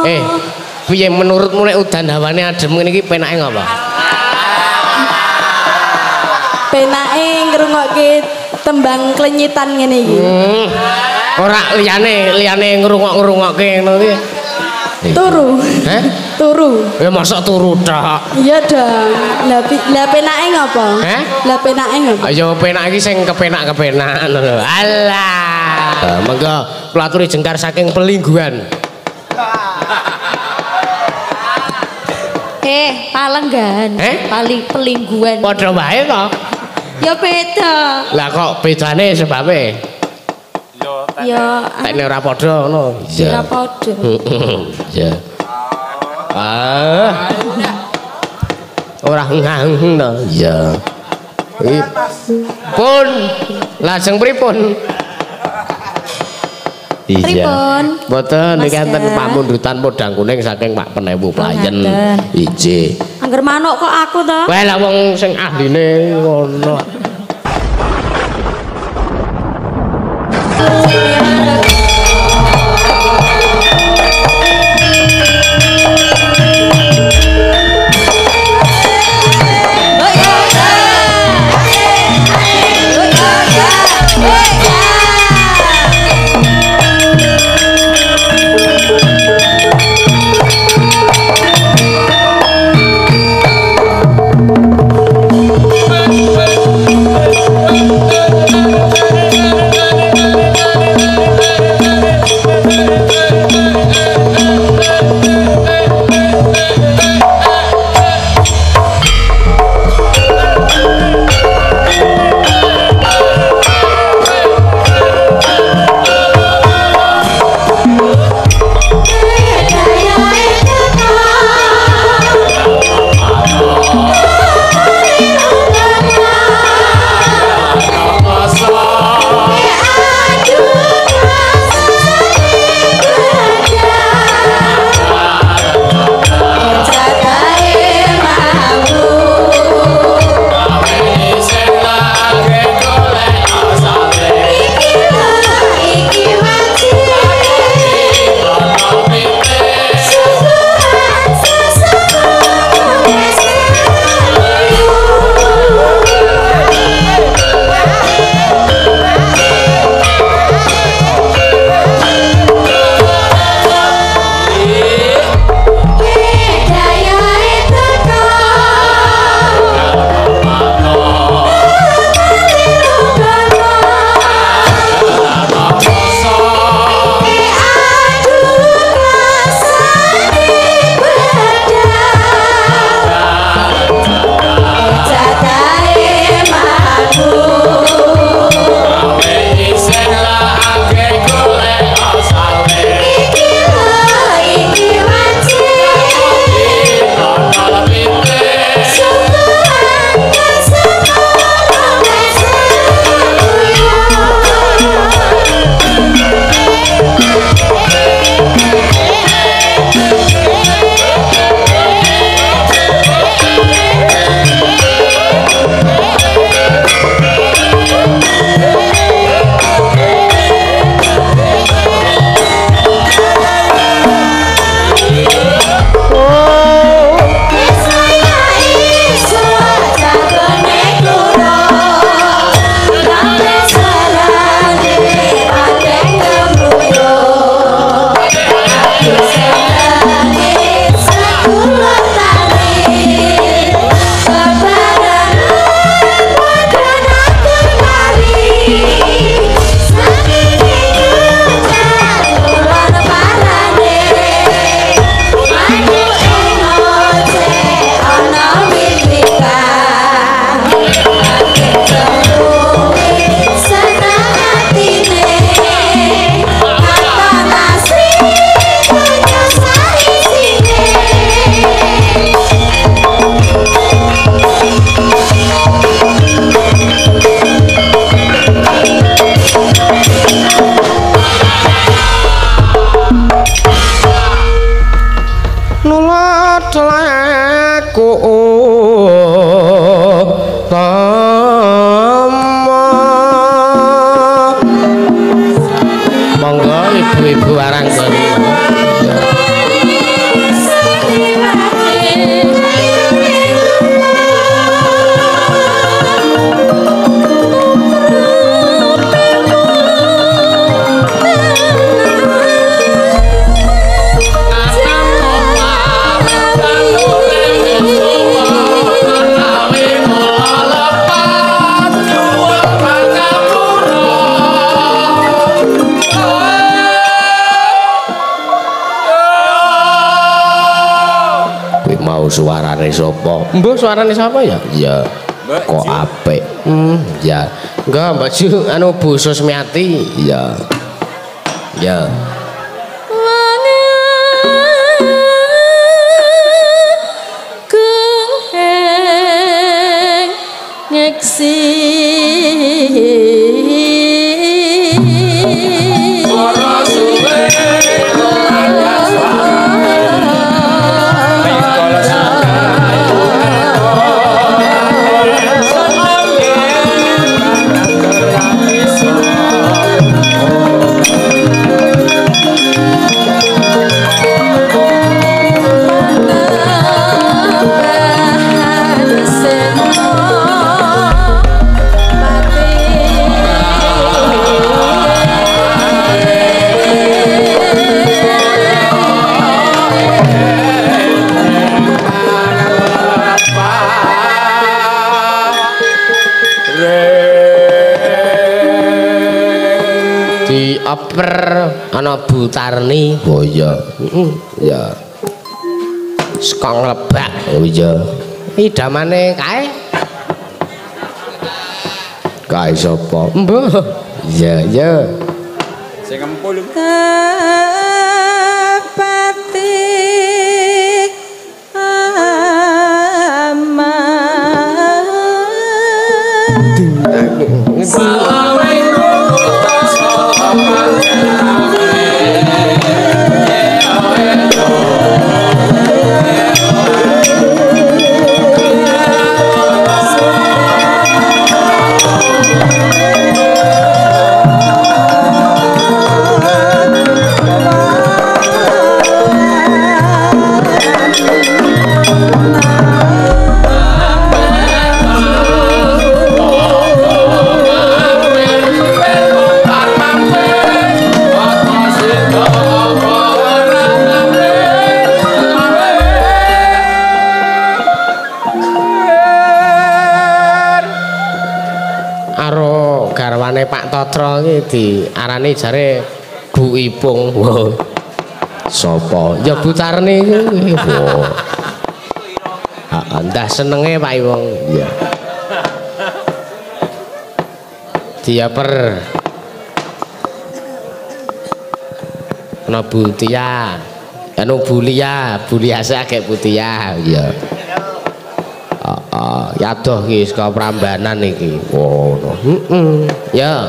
Piye menurutmu nek udan hawane adem ngene iki penake ngapa? Penake ngrungokke tembang klenyitan ngene iki. Ora liyane ngrungok-ngrungokke ngono iki. Turu. Hah? Turu. Ya mosok turu tok. Iya dong. Lah penake ngapa? Hah? Lah penake ngapa? Ayo penak iki sing kepenak-kepenak ngono lho. Alah. Monggo kula aturi jengkar saking Pelingguan. Palenggan. Pelingguan. Padha wae to. Ya beda. Lah kok bedane sebabe? Ya tekne ora padha ngono. Ora padha. Ya. Ora ngang to. Ya. Pun lajeng pripun? Pripun? Mboten niki enten pamundutan podang kuning saking Pak Penewu Playen. Ije. Angger manuk kok aku to? Wah lah wong sing ahline ngono. Monggo ibu-ibu arang kene. mau suarane sapa? Mbah suarane sapa ya? Ya. Kok apik. Ya. Enggak, Mbak Ju anu Bu Susmiati. Ya. Ya. Ngeksi oper ana Bu Tarni. Oh iya. Ya. Saka nglebak. Oh iya. Idamane kae. Kae sapa? Mbah. Iya, iya. Sing empul. Kapatik aman. Assalamualaikum. Pak Totro iki diarani jare Bu Ipung. Wow. Sopo? Ya Bu Tarni iki. Wow. Ndah senenge Pak Iwong. Iya. Diaper. Ana Bu Tia. Anu Bu Lia agek Bu Tia. Iya. Yadoh ki saka Prambanan iki. Ngono. Ya.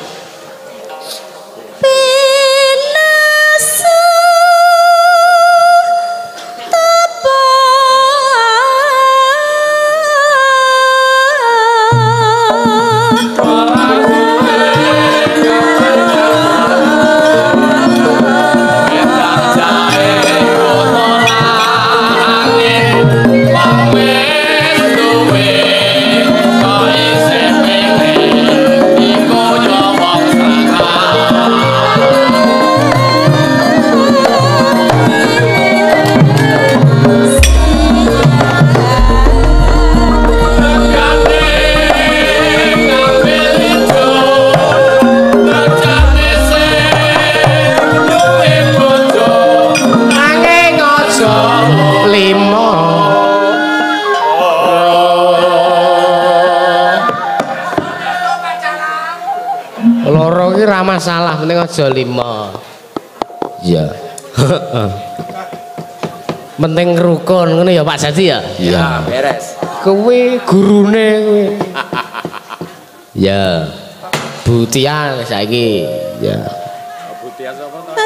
Masalah penting aja 5. Iya. Penting rukun ngono ya Pak Jati ya? Iya, beres. Kowe gurune kowe. Ya. Bu Tia saiki. Ya. Bu Tia sapa to?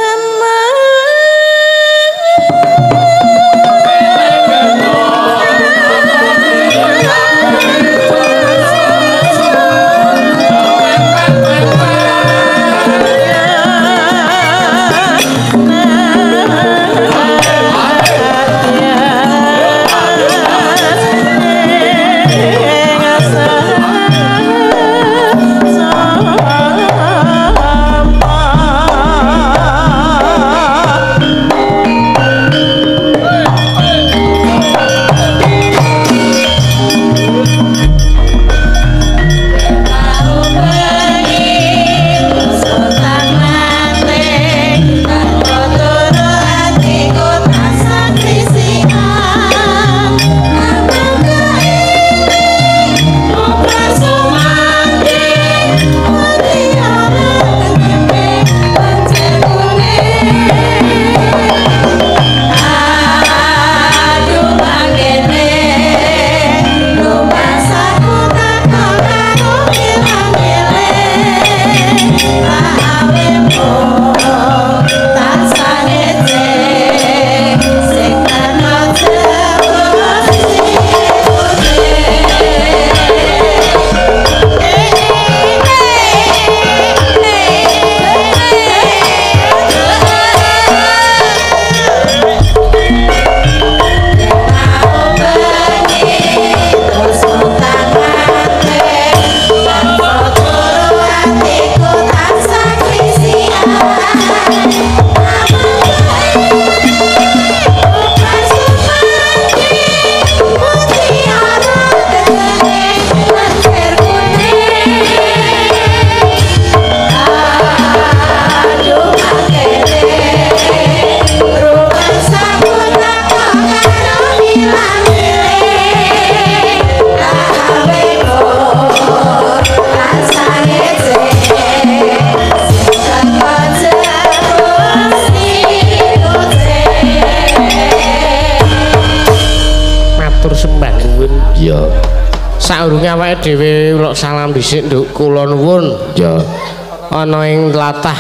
ya saurunge awake dhewe uluk salam dhisik nduk kula nuwun ya ana ing tlatah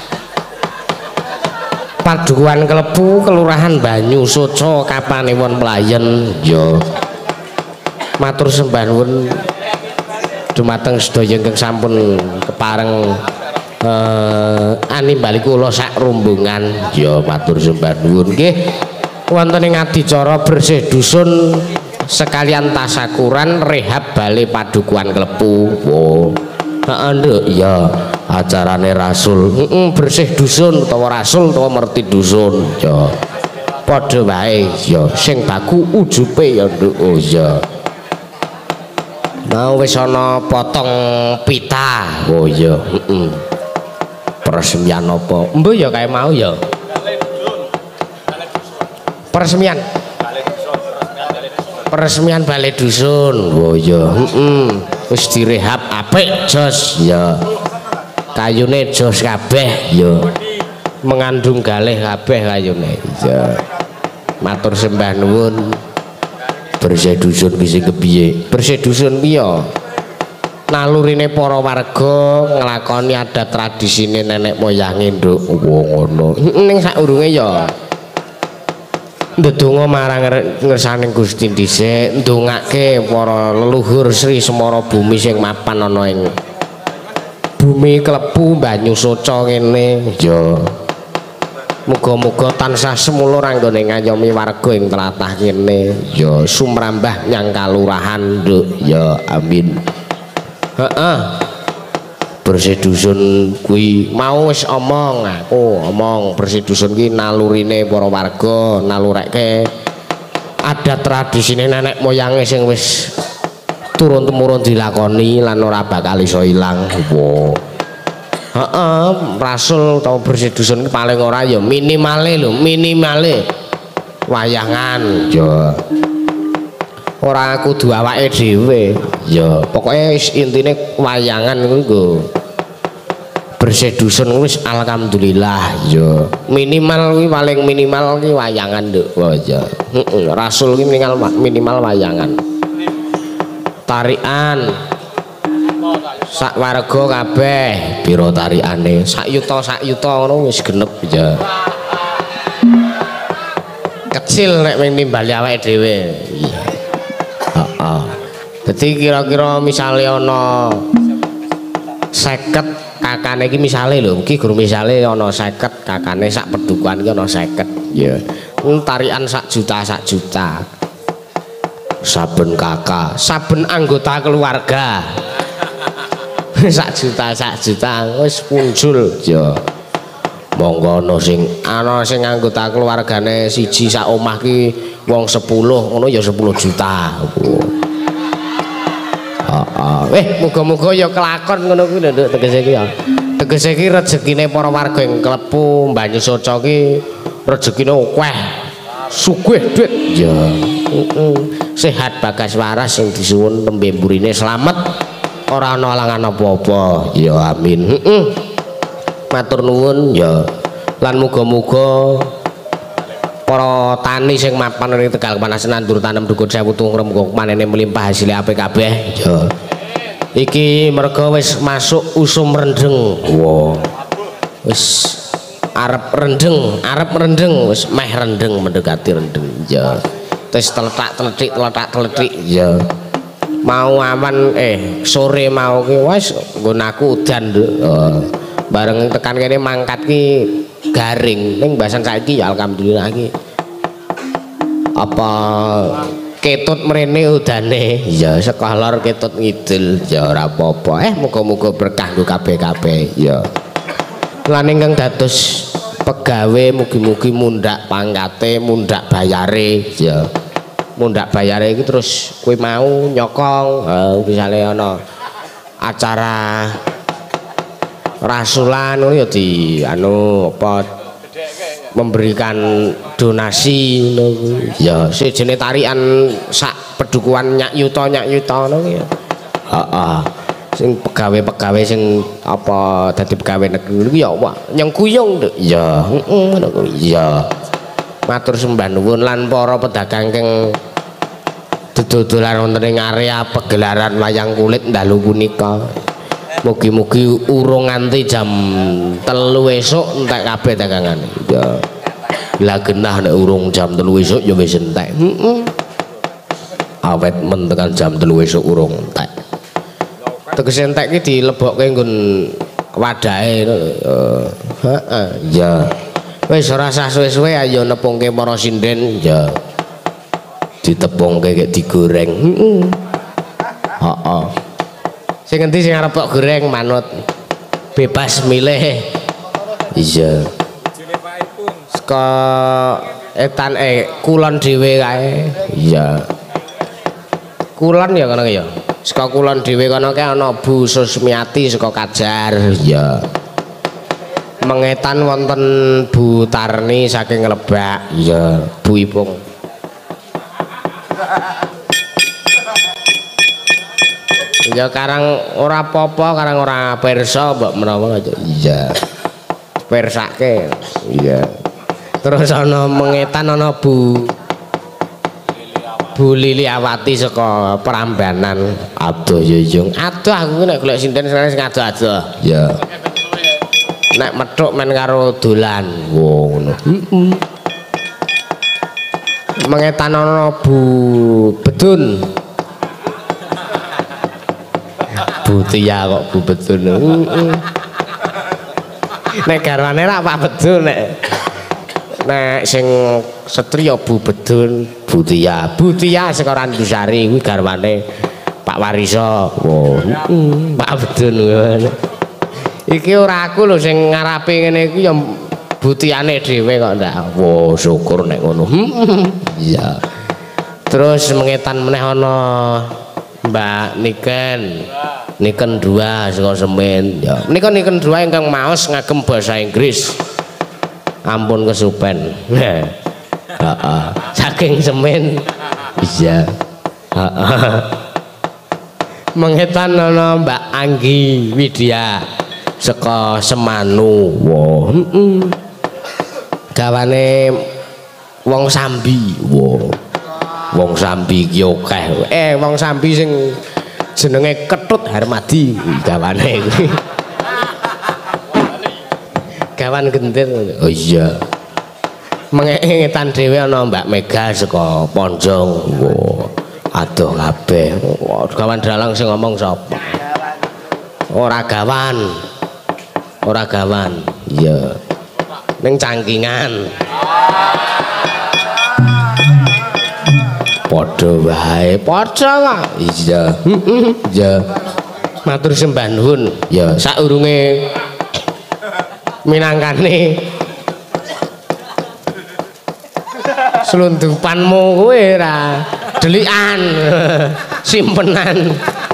Padukuhan Klepu Kelurahan Banyu Soco Kapanewon Mlayen ya matur sembah nuwun dumateng sedaya ingkang sampun kepareng animbali kula sak rombongan ya matur sembah nuwun nggih wonten ing adicara bersih dusun sekalian tasakuran rehab Balai Padukuhan Klepu. Oh heeh nduk ya acarane rasul bersih dusun utawa rasul utawa merti dusun ya padha wae ya sing baku ujupe ya nduk. Oh ya mau wis ana potong pita. Oh ya peresmian apa mbuh ya kae mau ya peresmian Balai Dusun. Oh ya wis direhab apik jos ya kayune jos kabeh ya mengandung galih kabeh kayune ya matur sembah nuwun. Bersih dusun ki sing kepiye bersih dusun piye nalurine para warga nglakoni adat tradisine nenek moyange nduk. Ngono ning saurunge ya ndedonga marang ngersaning Gusti dhisik ndongake para leluhur Sri Semara Bumi sing mapan ana ing bumi Klepu Banyu Soco ngene ya muga-muga tansah semulur anggone ngayomi warga ing tlatah kene ya sumrambah nyang kalurahan nduk ya amin. Heeh bersih dusun kuwi mau wis omong bersih dusun ki nalurine para warga nalureke adat tradisine nenek moyange sing wis turun temurun dilakoni lan ora bakal iso ilang. Heeh rasul tau bersih dusun ki paling ora ya minimale wayangan ya ora kudu awake dhewe ya pokoke intine wayangan kuwi nggo bersih dusun wis alhamdulillah ya minimal kuwi paling minimal ki wayangan nduk. Oh ya rasul ki minimal wayangan tarian sak warga kabeh pira tarikane sak yuta ngono wis genep ya kecil nek nimbali awake dhewe. Iya heeh dadi kira-kira misale ana 50 kakane iki misale lho iki guru misale ana 50 kakane sak pedukuhan iki ana 50 ya tarian sak juta saben kakak saben anggota keluarga sak juta wis punjul ya monggo ana sing anggota keluargane siji sak omah ki wong 10 ngono ya 10 juta. Muga-muga ya kelakon ngono kuwi lho nduk tegese iki ya tegese iki rezekine para warga ing Klepu Banyu Soco ki rezekine akeh sugih duit ya sehat bagas waras sing disuwun tembe mburine slamet ora ana alangan apa-apa ya amin. Matur nuwun ya lan muga-muga para tani sing mapan ning Tegal Panas nandur tanem dukun sewu tungrem kok manene melimpah hasil apik kabeh ya iki merga wis masuk usum rendeng. Wis arep rendeng wis meh rendeng mendekati rendeng ya tes teletak-teletik ya mau awan sore mau ki wis nggonaku udan bareng tekan kene mangkat ki garing ning bahasan saiki ya alhamdulillah ki apa ketut mrene udane ya saka lor ketut ngidul ya ora apa-apa muga-muga berkah nggo kabeh-kabeh ya lan ingkang dados pegawe mugi-mugi mundhak pangkate mundhak bayare ya mundhak bayare iki terus kowe mau nyokong misale ana acara rasulan ngono ya di memberikan donasi ngono ya sejene tarian sak pedukuhan nyak yuta ngono ya sing pegawe-pegawe sing dadi pegawe negeri ya nyang kuyung nduk ya ngono kuwi ya matur sembah nuwun lan para pedagang kang dodolan wonten ing area pegelaran wayang kulit dalu punika. Mugi-mugi urung nganti jam 3 esuk entek kabeh dagangane. Ya. Lah genah nek urung jam 3 esuk ya wis entek. Awet men tekan jam 3 esuk urung entek. Tegese entek iki dilebokke nggon wadahe. Heeh, ya. Wis ora usah suwe-suwe ayo nepungke para sinden ya. Ditepungke kek digoreng. Heeh. Sing endi sing arep kok goreng manut bebas milih. Iya. Saka etan kulon dhewe kae. Iya. Kulon ya kono ya. Saka kulon dhewe kono kae ana Bu Susmiati saka Kajar. Iya. Mengetan wonten Bu Tarni saking Lebak. Iya, Bu Ipung. Ya karang ora apa-apa, karang ora pirsa mbok menawa aja. Iya. Persake. Iya. Terus ana mengetan ana Bu Lili Awati saka Prambanan. Aduh ya yo. Aduh aku nek golek sinden sing adoh-adoh. Ya. Nek methuk men karo dolan. Wo ngono. Mengetan ana Bu Bedun. Butia kok Bu Bedun. Nek garwane ra Pak Bedun nek sing setriya Bu Bedun, Butia. Butia saka Randusari kuwi garwane Pak Wariso. Wo. Pak Bedun. Iki ora aku lho sing ngarepe ngene iki ya butiane dhewe kok ndak. Wo syukur nek ngono. Iya. Terus mengetan meneh ana Mbak Niken 2 saka Semen ya. Menika Niken 2 ingkang maos ngagem basa Inggris. Ampun kesupen. Heeh. Saking Semen. Iya. Heeh. Mengetan ana Mbak Anggi Widya saka Semanu. Wah, gawane wong Sambi. Wah. Wong Sambi ki akeh. Wong Sambi sing jenenge Ketut Harmadi gawane kuwi. Gawan gentir. Oh iya. Mengetan dhewe ana Mbak Mega saka Ponjong. Wah, adoh kabeh. Gawan dalang sing ngomong sapa? Ora gawan. Ora gawan. Iya. Ning cangkingan. Padha wae, padha kok. Iya. Iya. Matur sembah nuwun. Ya, saurunge minangkane slundupanmu kowe ra delikan simpenan.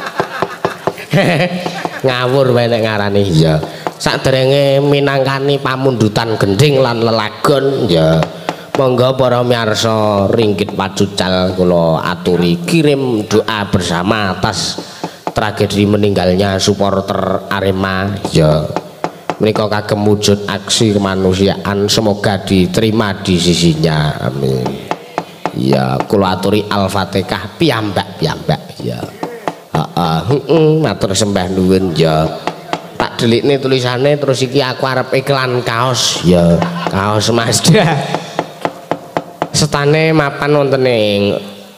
Ngawur wae nek ngarani. Ya. Saderenge minangkani pamundutan gending lan lelagon ya monggo para miyarsa ringgit pacucal kula aturi kirim doa bersama atas tragedi meninggalnya supporter Arema ya menika kagem wujud aksi kemanusiaan semoga diterima di sisinya amin ya kula aturi al-fatihah piyambak ya matur sembah nuwun ya tak delikne tulisane terus iki aku arep iklan kaos ya kaos Mazda setane mapan wonten ing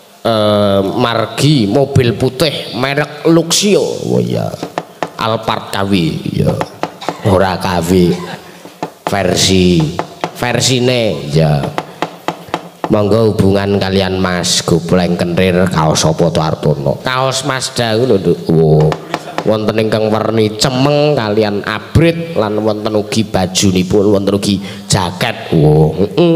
margi mobil putih merek Luxio oh ya Alphard KW ya ora KW versine ya monggo hubungan kalian Mas Gobleng Kenrir kaos apa to Artono kaos Mazda ku lho oh wonten ingkang werni cemeng kalian abrit lan wonten ugi bajunipun wonten ugi jaket wow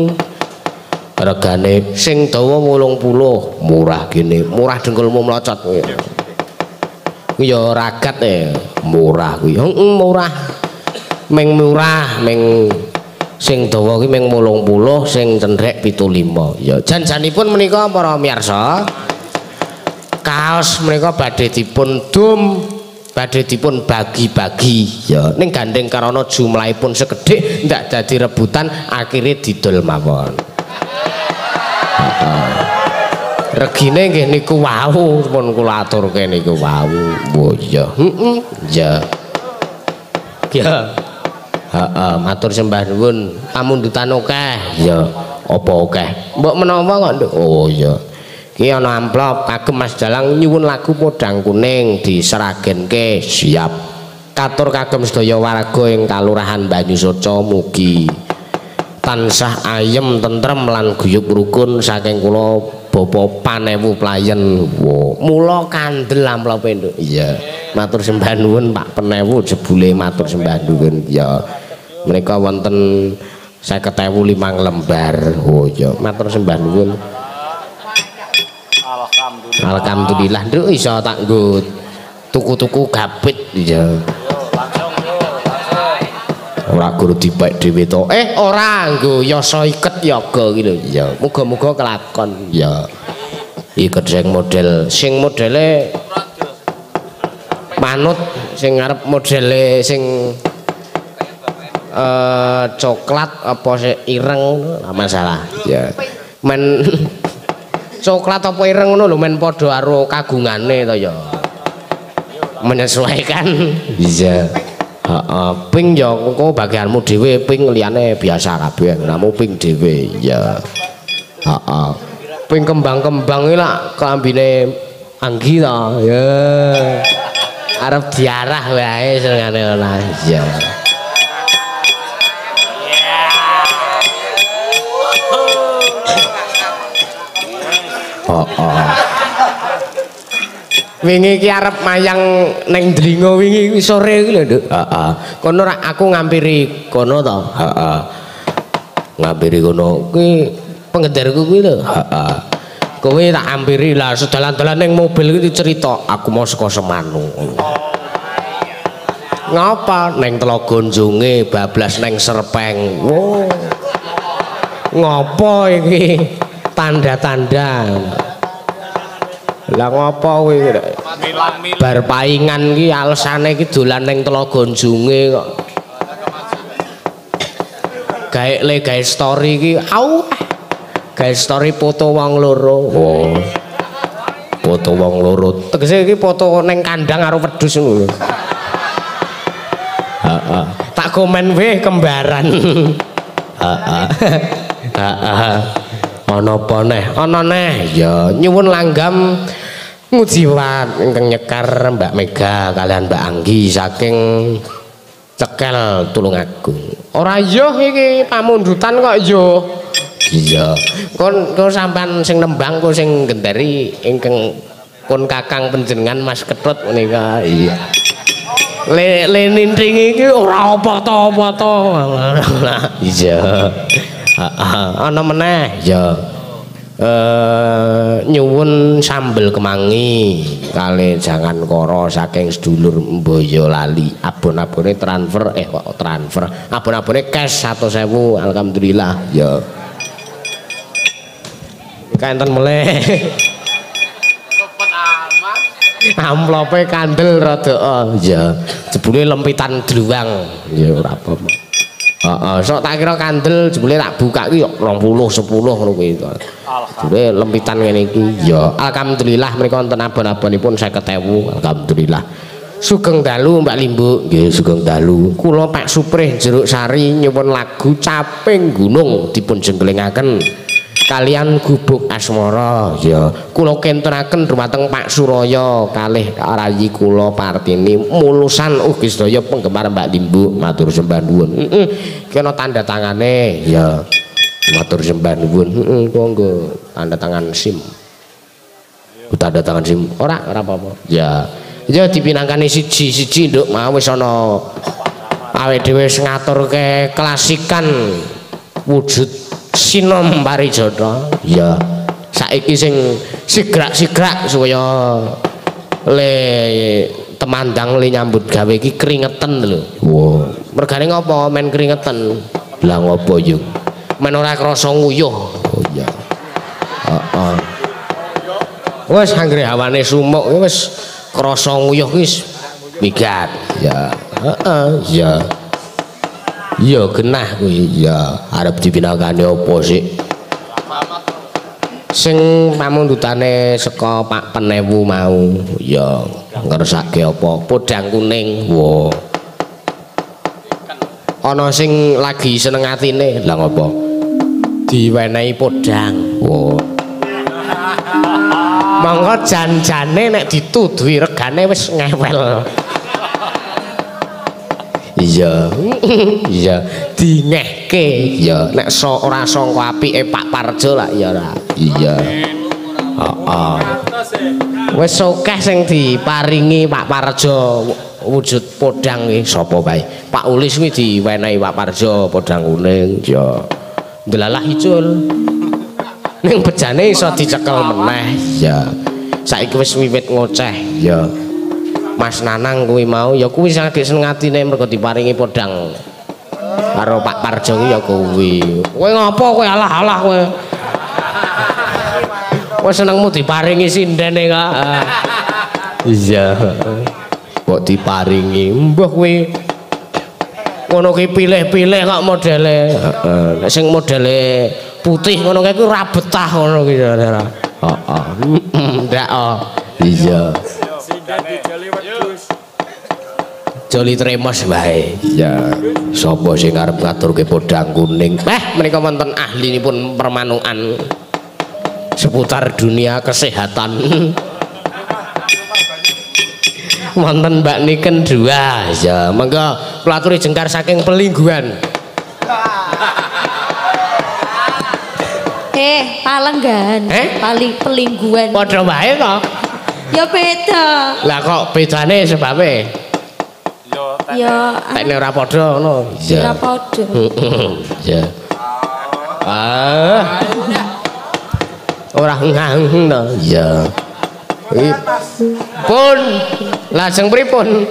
regane sing dawa 80 murah gini murah dengkulmu mlocot kuwi ya ragat murah kuwi murah ming murah ming sing dawa kuwi ming 80 sing cendrek 75 ya janjanipun menika para miyarsa kaos menika badhe dipun dum badhe dipun bagi-bagi ya ning gandeng karana jumlahipun sekedhik ndak dadi rebutan akhirnya didol mawon regine nggih niku wau pun kula aturke niku wau. Oh iya. Heeh. Ya. Ya. Heeh, matur sembah nuwun. Pamundutan akeh. Ya. Apa akeh? Mbok menawa kok. Oh iya. Ki ana amplop kagem Mas Dalang nyuwun lagu Podang Kuning diseragenke. Siap. Katur kagem sedaya warga ing Kalurahan Banyusoco mugi tansah ayem tentrem lan guyub rukun saking kula Bapak Panewu Playen. Wo, mula kandel amplope nduk. Iya. Matur sembah nuwun Pak Panewu jebule matur sembah nuwun. Ya. Menika wonten 50.000 lembar. Oh iya, matur sembah nuwun. Alhamdulillah nduk iso tak nggo tuku-tuku gapit ya. Ora guru dipek dhewe to. Ora nggo yasa iket yoga iki lho. Ya, muga-muga kelakon. Ya. Iket sing modele manut sing ngarep modele sing coklat apa sih ireng ora masalah. Ya. Men coklat apa ireng ngono lho men padha karo kagungane to ya. Menyesuaikan. Iya. Heeh, ping ya engko bagianmu dhewe ping liyane biasa kabeh. Namu ping dhewe ya. Heeh. Ping kembang-kembang iki lak keambine Anggi to. Ya. Arep diarah wae senengane ora. Ya. Wingi iki arep mayang neng Dlingo wingi sore iki lho, Nduk. Heeh. Kono rak aku ngampiri kono to. Heeh. Ngampiri kono kuwi penggendarku kuwi lho. Heeh. Kowe tak ampiri lah sedalan-dalan ning mobil iki cerita aku mau saka Semanu. Ngapa neng Telaga Njunge bablas neng Serpeng. Wo. Ngopo iki? Tanda-tanda. Lah ngopo kuwi bar paingan iki alesane iki dolan ning Telaga Njunge kok. Gawe story iki au. Gawe story foto wong loro. Oh. Foto wong loro. Tegese iki foto ning kandang karo wedhus ngono. Heeh. Tak komen weh kembaran. Heeh. Heeh. Ana apa neh? Ana neh. Ya nyuwun langgam ngujiwat ingkang nyekar Mbak Mega kalian Mbak Anggi saking Cekel Tulungagung. Ora yo iki pamundutan kok yo. Iya. Kon sampean sing nembang kok sing gendari ingkang kon kakang panjenengan Mas Ketut menika. Iya. Le nintring iki ora apa-apa to. Iya. Ana meneh ya. Nyuwun sambel kemangi kali jangan koro saking sedulur Boyolali. Abon-abone transfer kok transfer. Abon-abone cash 100.000 alhamdulillah ya. Kanten mulai amplope kandel rada ya jebule lempitan dluwang ya ora apa-apa. Heeh, sok tak kira kandel jebule tak buka iki 20 10 ngono kuwi to. Jebule lempitan ngene iki ya alhamdulillah menika wonten abon-abonipun 50.000 alhamdulillah. Sugeng dalu Mbak Limbu. Nggih sugeng dalu. Kula Pak Suprih Jeruk Sari nyuwun lagu Caping Gunung dipun jenggelingaken kalian Gubuk Asmara ya kula kentunaken dumateng Pak Suraya kalih rayi kula Partini mulusan ugi sedaya penggemar Mbak Limbu matur sembah nuwun. Kena tanda tangane ya matur sembah nuwun. Monggo tanda tangan SIM. Tanda tangan SIM ora apa-apa. Ya dipinangkani siji-siji nduk mau wis ana awake dhewe wis ngaturke klasikan wujud Sinom Parijata ya saiki sing sigrak-sigrak supaya le temandang le nyambut gawe iki keringetan lho. Wow. Mergane ngopo men keringetan? Lah ngopo yo? Men ora krasa nguyuh. Oh iya. Heeh. Wis anggere hawane sumuk wis krasa nguyuh wis migat. Ya. Heeh, ya. Iya genah kuwi ya arep dipinangkani apa sih Sing pamundutane saka Pak Penewu mau. Ya, ngersake apa? Podang kuning. Wo. Ana sing lagi seneng atine. Lah ngopo? Diwenehi podang. Wo. Monggo jan-jane nek dituduhi regane wis ngewel. Iya. Iya, dingehke. Ya, nek ora sangka apike Pak Parjo lah ya ora. Iya. Heeh. Wis akeh sing diparingi Pak Parjo wujud podang iki sapa bae. Pak Ulis kuwi diwenehi Pak Parjo podang kuning ya. Delalah icul. Ning bejane iso dicekel meneh. Ya. Saiki wis wiwit ngoceh. Ya. Mas Nanang kuwi mau ya kuwi sing agek seneng atine mergo diparingi podang karo Pak Parjo ya kuwi. Kowe ngopo kowe alah-alah kowe. Kowe senengmu diparingi sindene kok. Iya. Kok diparingi mbah kowe ngono ki pilih-pilih kok modele. Heeh. Nek sing modele putih ngono kae ku ra betah ngono ki. Heeh. Ndak iya. Joli tremos bae. Ya, sapa sing arep ngaturke podang kuning? Menika wonten ahlinipun permanukan seputar dunia kesehatan. Wonten Mbak Niken 2. Ya, monggo kula aturi jengkar saking Pelingguan. Palenggan. Paling Pelingguan. Padha wae to? Ya beda. Lah kok bedane sebabe? Ya tekne ora padha ngono. Ora padha. Ya. Ora ngang to. Ya. Pun lajeng pripun?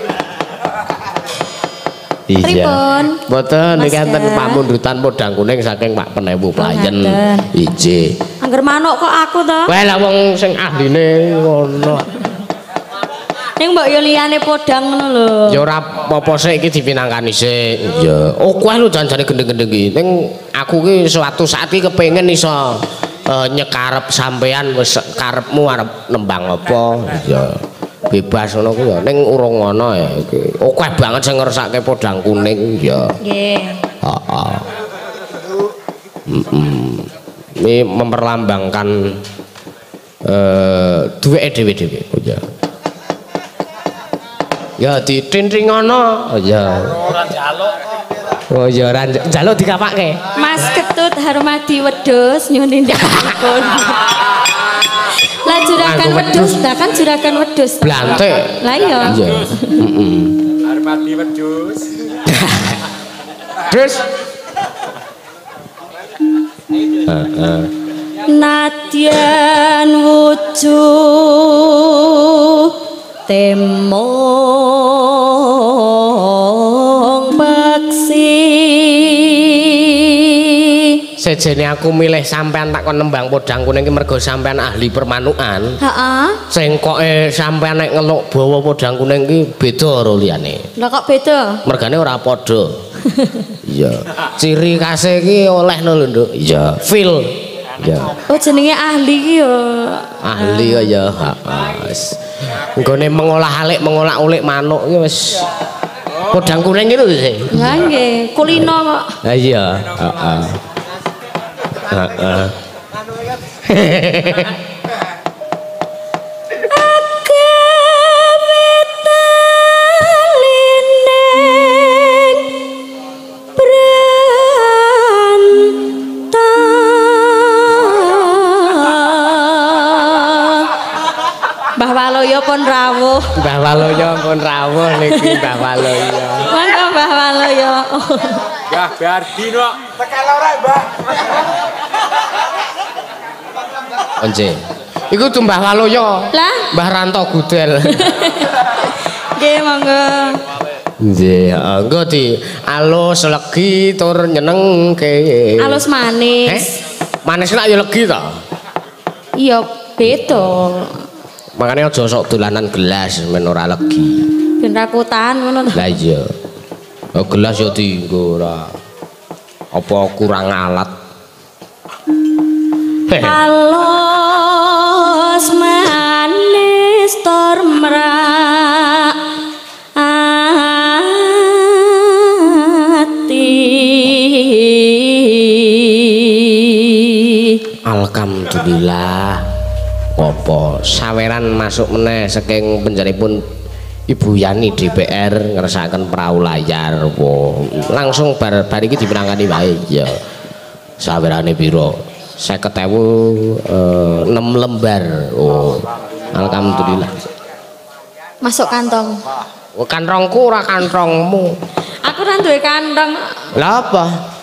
Iya. Mboten niki enten pamundutan podang kuning saking Pak Penewu Playen. Ije. Angger manuk kok aku to? Wah lah wong sing ahline ngono. Ning mbok yo liyane podang ngono lho. Ya ora apa-apa sik iki dipinangkani sik. Ya, kuwi lho janjane gendeng-gendeng iki. Ning aku ki suatu saat iki kepengin iso nyekarep sampean wis karepmu arep nembang apa. Ya, bebas ngono kuwi ya. Ning urung ngono ya iki. Akeh banget sing ngersake podang kuning ya. Nggih. Heeh. Ini memperlambangkan duweke dhewe-dhewe ya. Ya ditintring ngono. Ya. Ora njaluk. Oh ya ora njaluk dikapake. Mas Ketut Harmadi Wedhus nyuwun tindakipun. Lah juragan wedhus, lah kan juragan wedhus. Blantik. Lah iya. Iya. Heeh. Harmadi wedhus. Terus Nadyan wujuh temong beksi. sejene aku milih sampean tak kon nembang podang kuning iki mergo sampean ahli permanukan. Heeh. Sing koke sampean nek ngeluk bawa podang kuning iki beda karo liyane. Lah kok beda? Mergane ora padha. Iya. Ciri khase iki olehno lho, Nduk. Iya, feel. Iya. Oh jenenge ahli ki yo. Ahli kok ya, heeh. Nggone mengolah alik, mengolah ulik manuk iki wis podang kuning itu sih. Lah nggih, kulino kok. Ha iya, heeh. Heeh. Mbah Waloyo pun rawuh. Mbah Waloyo pun rawuh niki Mbah Waloyo. Monggo Mbah Waloyo. Mbah Bardi kok. Tekan ora, Mbah. Once. Iku tuh Mbah Waloyo. Lah? Mbah Ranto Gudel. Nggih, monggo. Nggih, engko di alus legi tur nyenengke. Alus manis. Manis nak ya legi to? Iya, beda. Makanya aja sok dolanan gelas men ora legi. Ben rakutan ngono to. Lah iya. Oh, gelas ya dienggo ora. Apa kurang alat? Halo Alhamdulillah. Apa saweran masuk meneh saking penjaripun Ibu Yani DPR ngersakaken perahu layar. Langsung bar iki dipenangani wae ya. Sawerane pira? 50.000 6 lembar. Oh. Alhamdulillah. Masuk kantong. Oh, kantongku ora kantongmu. Aku ora duwe kantong. Lah apa?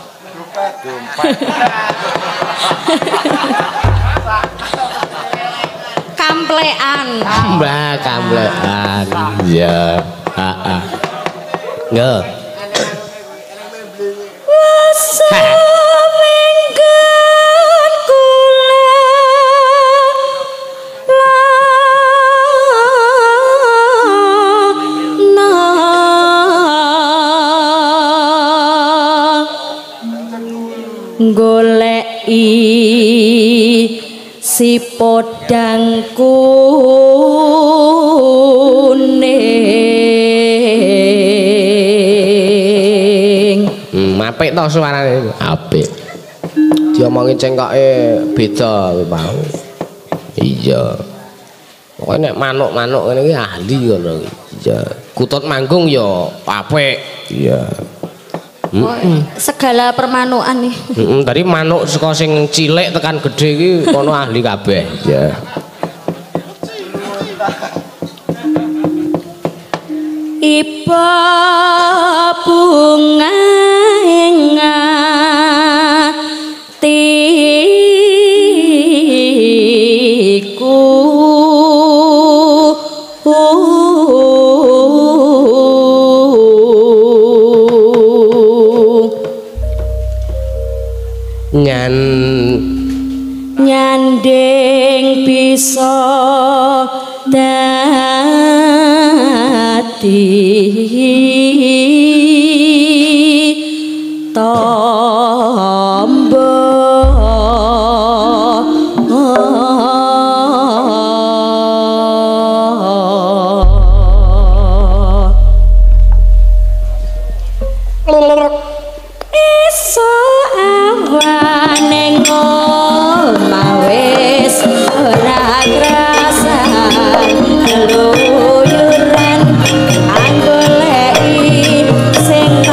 Kamplean. Mbah kamplean. Iya, heeh. Nggih. Goleki si podang kuning. Apik to suarane. Apik. Diomongi cengkoke beda mau. Iya. Pokoke nek manuk-manuk ngene iki ahli ngono iki. Iya. Kutut manggung ya apik. Iya. Segala permanukan nih. Dari manuk saka sing cilik tekan gedhe iki kono ahli kabeh. Ya. Iba bunga ing atiku nyanding bisa dadi tombo iso awane ngomah wis ora krasan luyuran anggoleki sing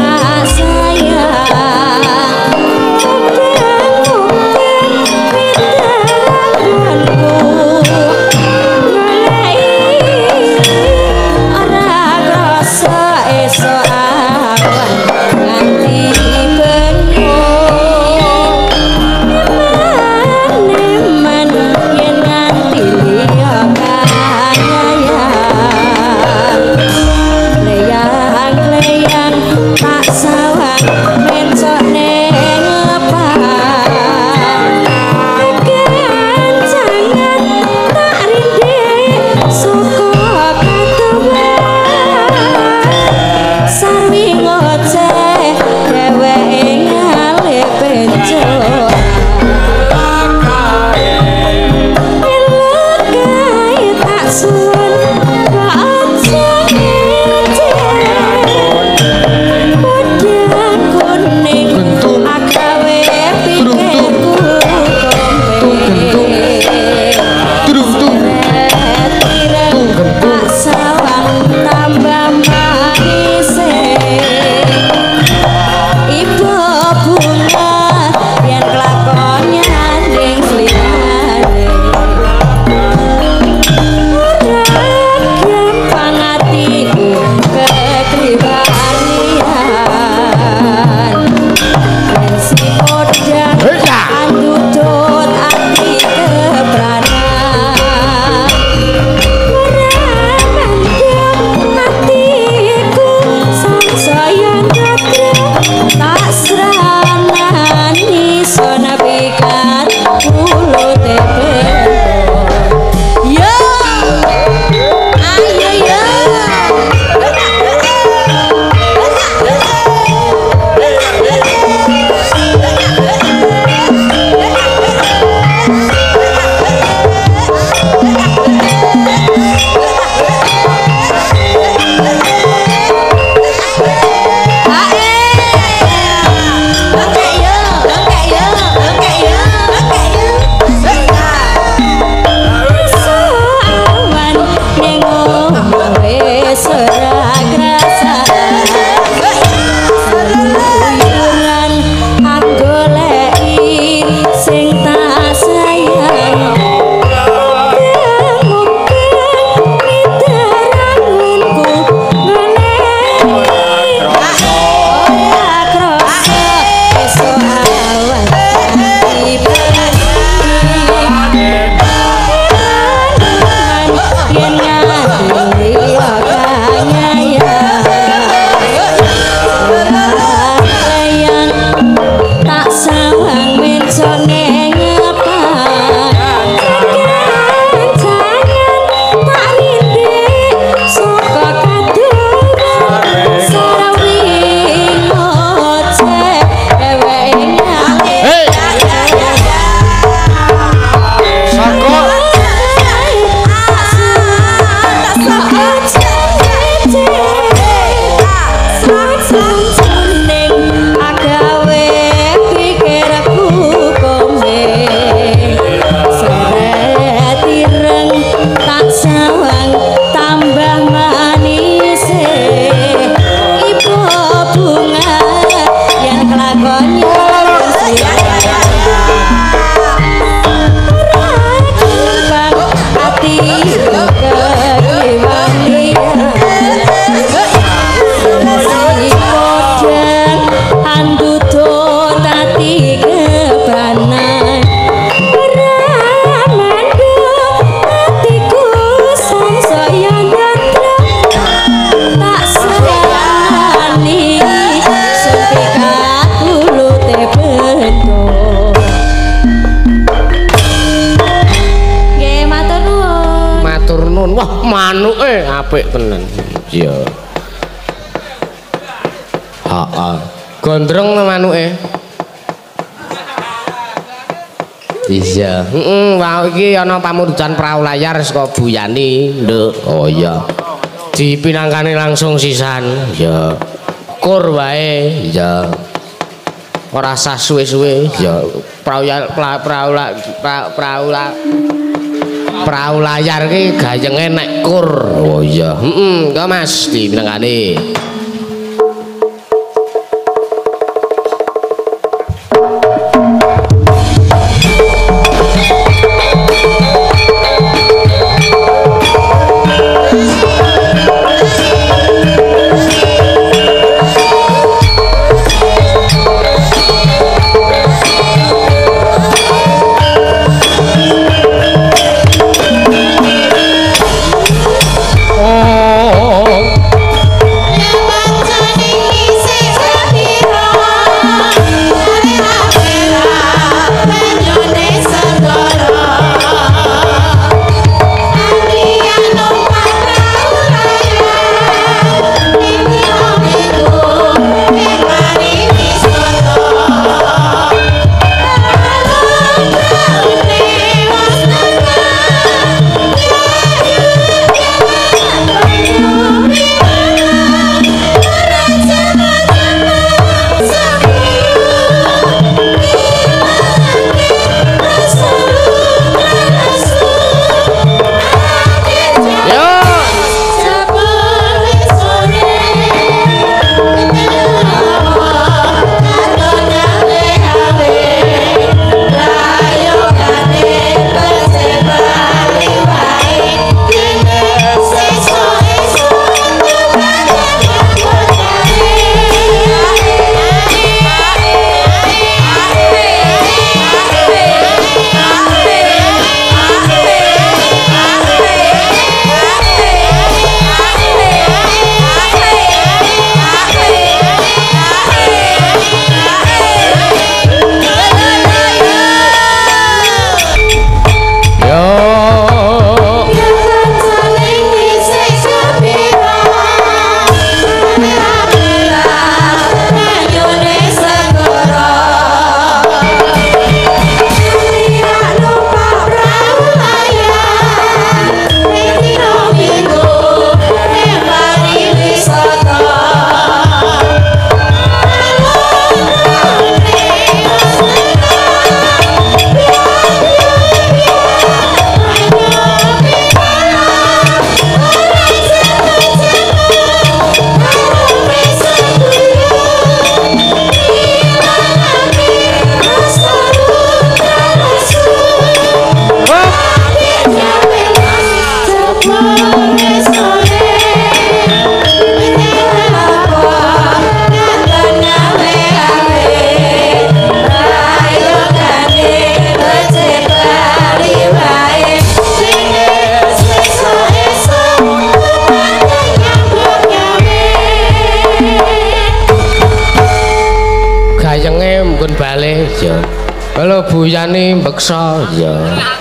apik tenan. Iya. Heeh. Gondrong manuke. Iya. Wah iki ana pamundutan perahu layar saka Buyani, Nduk. Oh iya. Dipinangkani langsung sisan. Ya. Kur wae. Ya. Ora sah suwe-suwe. Ya. Perahu layar ki gayenge nek kur. Oh iya. Kok Mas dipinangkani. Halo Buyani mbeksa ya.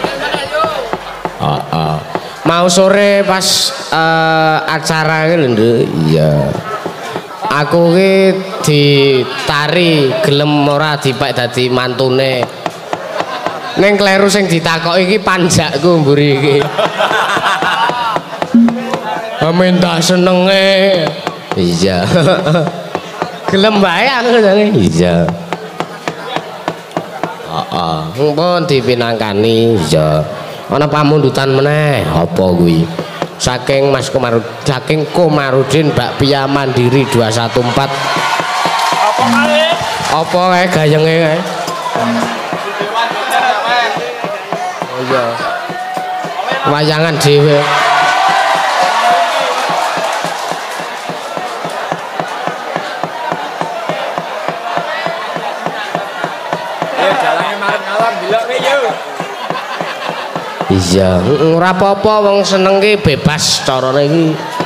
Mau sore pas acara iki lho, Nduk. Iya. Aku ki ditari gelem ora dipek dadi mantune. Ning kleru sing ditakoki iki panjakku mburi iki. Minta senenge. Iya. Gelem bae aku jane. Iya. Pun dipinangkani ya. Ana pamundutan meneh apa kuwi? Saking saking Komarudin Bakpia Mandiri 214. Apa kae? Apa kae gayenge kae? Oh iya. Wayangan dhewe. Iya, ora apa-apa wong seneng ki bebas carane iki.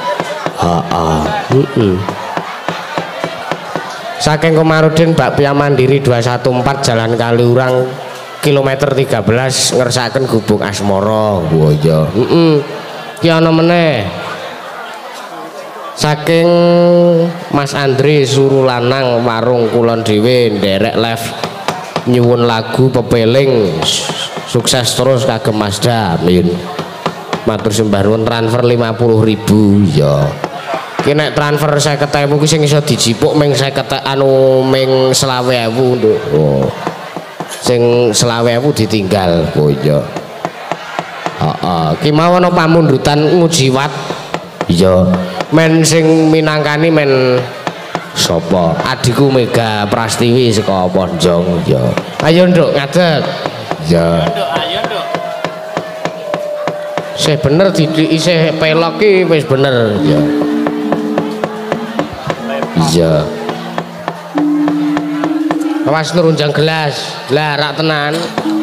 Saking Komarudin Bakpia Mandiri 214 Jalan Kaliurang kilometer 13 ngersakaken Gubuk Asmara. Oh iya. Ki ana meneh Saking Mas Andre Suru Lanang warung kulon dhewe nderek live nyuwun lagu pepeling sukses terus kagem Mazda amin. Matur sembah nuwun transfer 50.000 ya. Ki nek transfer 50.000 ki sing iso dijipuk ming 50 anu ming 20.000 nduk. Oh. Sing 20.000 ditinggal. Oh iya. Heeh. Ki mau ana pamundutan ngujiwat. Iya. Men sing minangkani men sapa? Adikku Mega Prastiwi saka Ponjong ya. Ayo nduk ngadeg. Ya. Ayo nduk. Sih bener isih pelok ki wis bener ya. Iya. Awas nurunjang gelas. Lah rak tenan.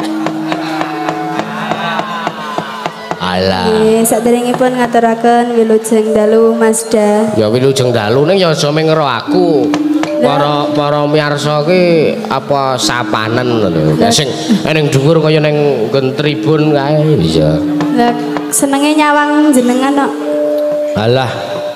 Alah. Nggih, saderengipun ngaturaken wilujeng dalu Mazda. Ya wilujeng dalu ning ya aja mengero aku. Para miyarsa ki apa sapanen lho. Sing ning dhuwur kaya ning nggon tribun kae. Iya. Lah senenge nyawang jenengan kok. Alah.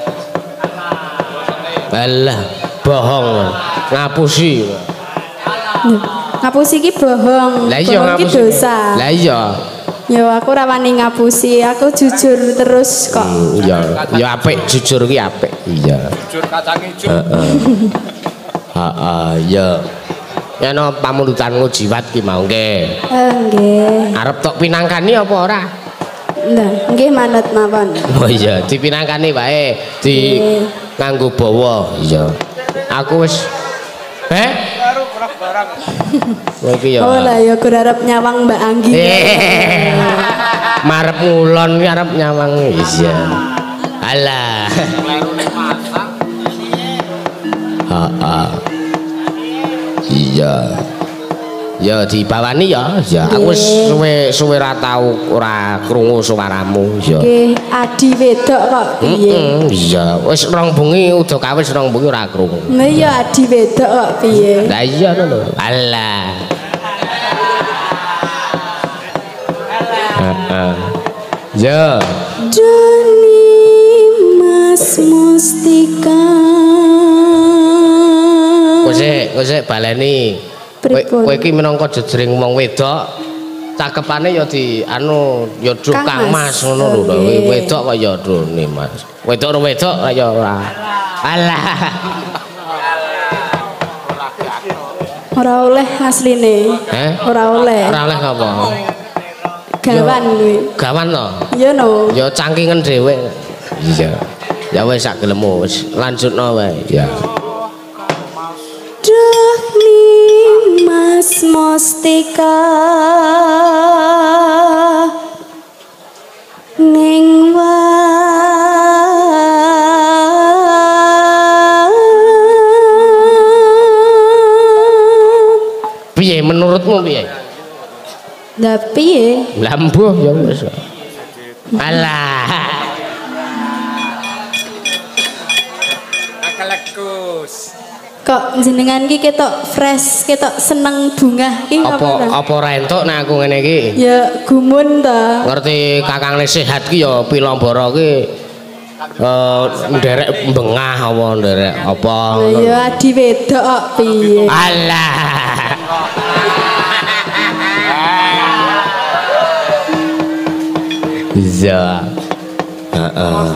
Alah, bohong. Ngapusi. Ngapusi ki bohong. Lah iya bohong ki ngapusi. dosa. Lah iya. Ya aku ra wani ngapusi, aku jujur terus kok. Iya, ya apik jujur ki apik. Iya. Jujur kacang ijo. Heeh, ya. Ya no pamundutan ngujiwat ki mau nggih. Nggih. Arep tok pinangkani apa ora? Lah, nggih manut mawon. Oh iya, dipinangkani wae, di nganggo bawa. Iya. Aku wis Baru barang. Kowe iki ya. Oh lah ya arep nyawang Mbak Anggi. Marep ngulon ki arep nyawang iya. Alah. Heeh. Iya. Ya dibawani ya. Ya aku wis suwe ra tau ora krungu suaramu ya. Nggih, adi wedok kok piye? Iya, wis rong bengi udah kawis rong bengi ora krungu. Lah ya adi wedok kok piye? Lah iya lho. Alah. Heeh. Ya. Doni Mas Mustika. Kok baleni. Kowe iki minangka jejering wong wedok, cakepane ya di anu ya Duh Kang Mas ngono lho. Wedok kok ya drone Mas. Wedok karo wedok kaya ora. Alah. Ora oleh asline. Ora oleh. Ora oleh apa? Gawan kuwi. Gawan to? Ya no. Ya cangkingen dhewe. Iya. Ya wis sak gelemu wis lanjutno wae. Ya. Mas Mustika ning Piye menurutmu piye? Lah piye? Lah mbuh ya wis. Alah. Akalekus. Kok jenengan ki ketok fresh, ketok seneng bungah ki Apa ora entuk nek aku ngene iki? Ya gumun ta. Ngerti kakangne sehat ki ya Pilambara ki nderek bengah apa nderek apa ngono. Ya adi wedok kok piye? Alah. Iya. Heeh.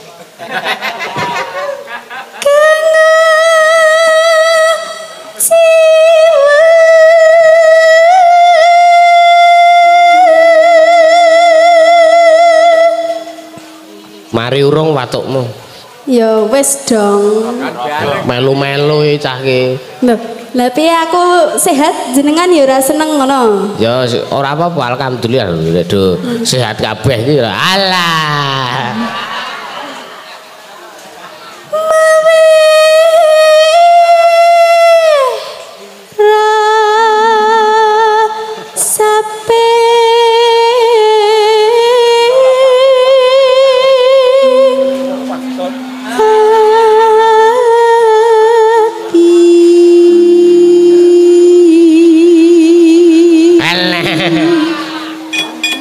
Mari urung watukmu. Ya wis dong. Melu-melu cah ki. Lah piye aku sehat jenengan ya ora seneng ngono. Ya ora apa-apa alhamdulillah do sehat kabeh iki. Alah.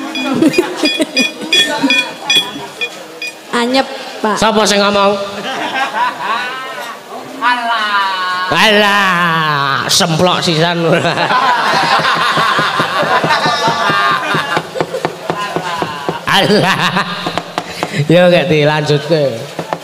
Anyep, Pak. Sapa sing ngomong? Alah, semplok sisan. Alah. Ya gak dilanjutke.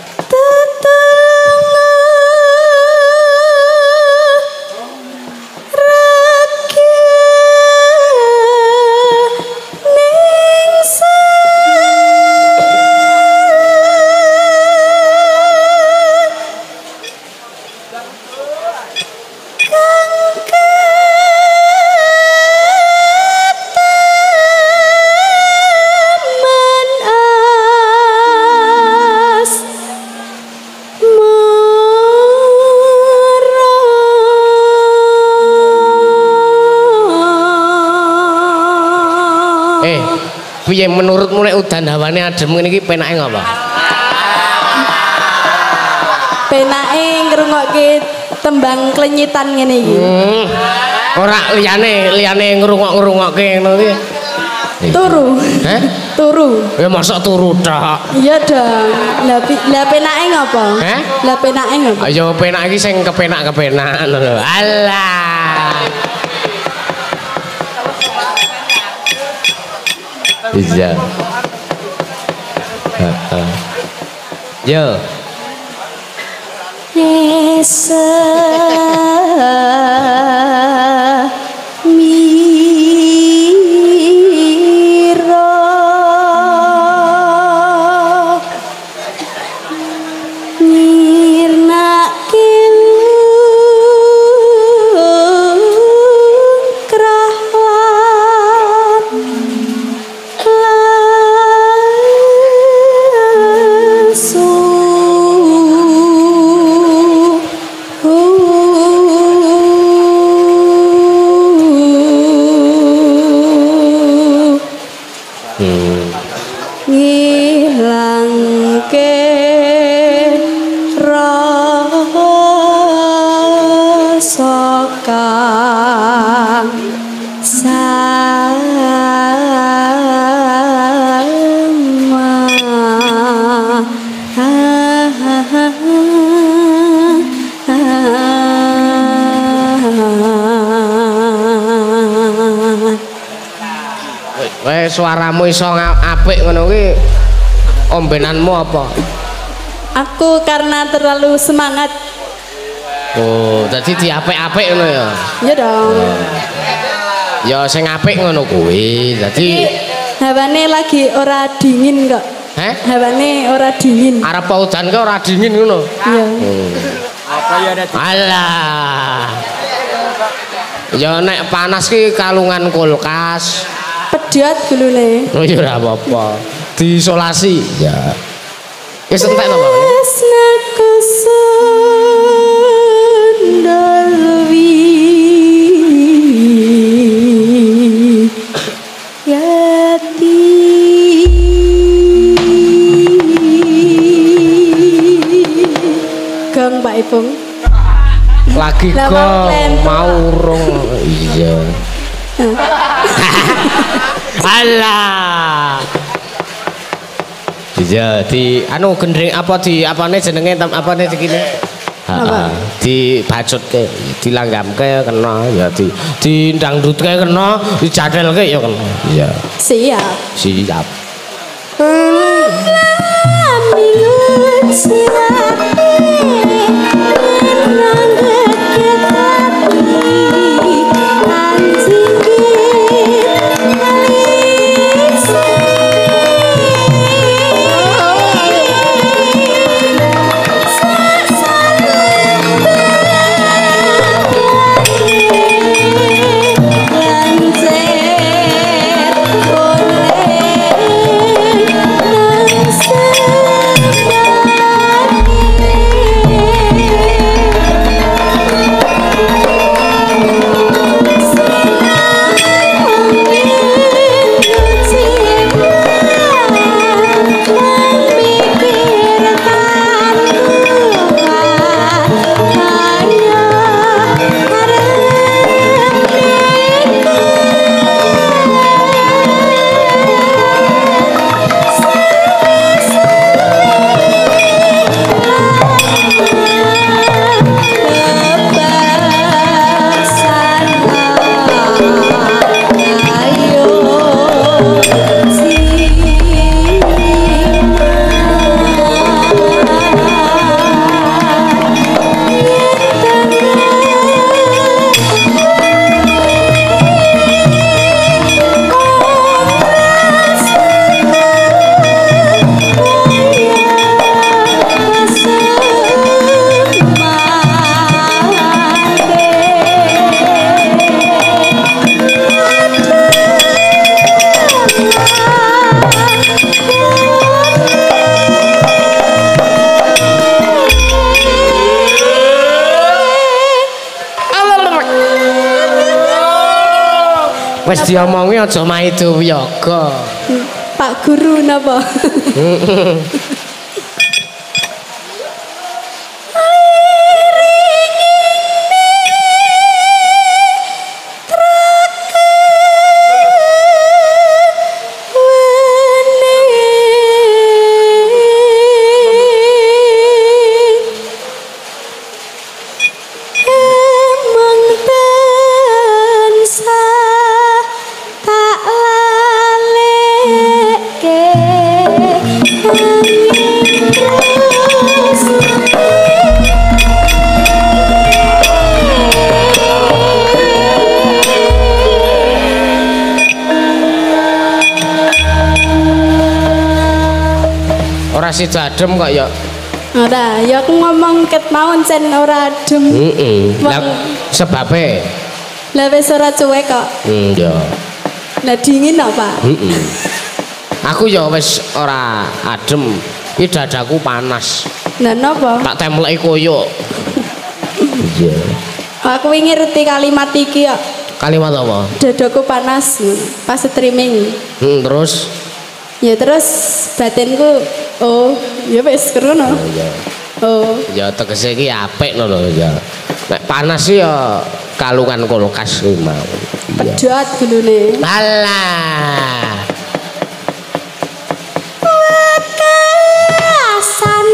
Piye menurutmu nek udan hawane adem ngene iki penake ngapa? Penake ngrungokke tembang klenyitan ngene iki. Ora liyane ngrungok-ngrungokke ngono iki. Turu. Heh? Turu. Ya mosok turu tok. Iya dong. Lah penake ngapa? Heh? Lah penake ngapa? Ya penak iki sing kepenak-kepenak ngono lho. Alah. Iya. Yo. Yesa suaramu iso apik ngono kuwi ombenanmu apa? Aku karena terlalu semangat. Oh, dadi diapik-apik ngono ya. Iya dong. Ya sing apik ngono kuwi. Dadi hawane lagi ora dingin kok. Heh? Hawane ora dingin. Arep udan kok ora dingin ngono. Iya. Apa ya ada? Alah. Ya nek panas ki kalungan kulkas. Pedot gulune. Oh ya ora apa-apa. Diisolasi. Ya. Wis entek to, Pak? Gang Mbak Ipung. Lagi kok mau urung. Iya. Alah. Iya di anu gendring apa di apane jenenge apane dikine? Heeh. Di bacutke, dilanggamke kena ya di dangdutke kena, dijadelke ya kena. Iya. Siap. Siap. Wis diomongi aja maido wiyaga. Pak Guru napa? Sida adem kok ya. Ora, ya aku ngomong ket mau encen ora adem. Lah sebabe. Lah wis ora cuek kok. Ya. Lah dingin kok, Pak. Aku ya wis ora adem. Iki dadaku panas. Lah napa? Tak temleki koyo. Iya. Aku wingi ngerti kalimat iki kok. Kalimat apa? Dadaku panas pas streaming. Terus ya terus batinku oh ya wis kerono. Oh ya tegese iki apik lho ya. Nek panas ya kalungan kulkas kuwi mau. Pedhot gulune. Alah. Wekasan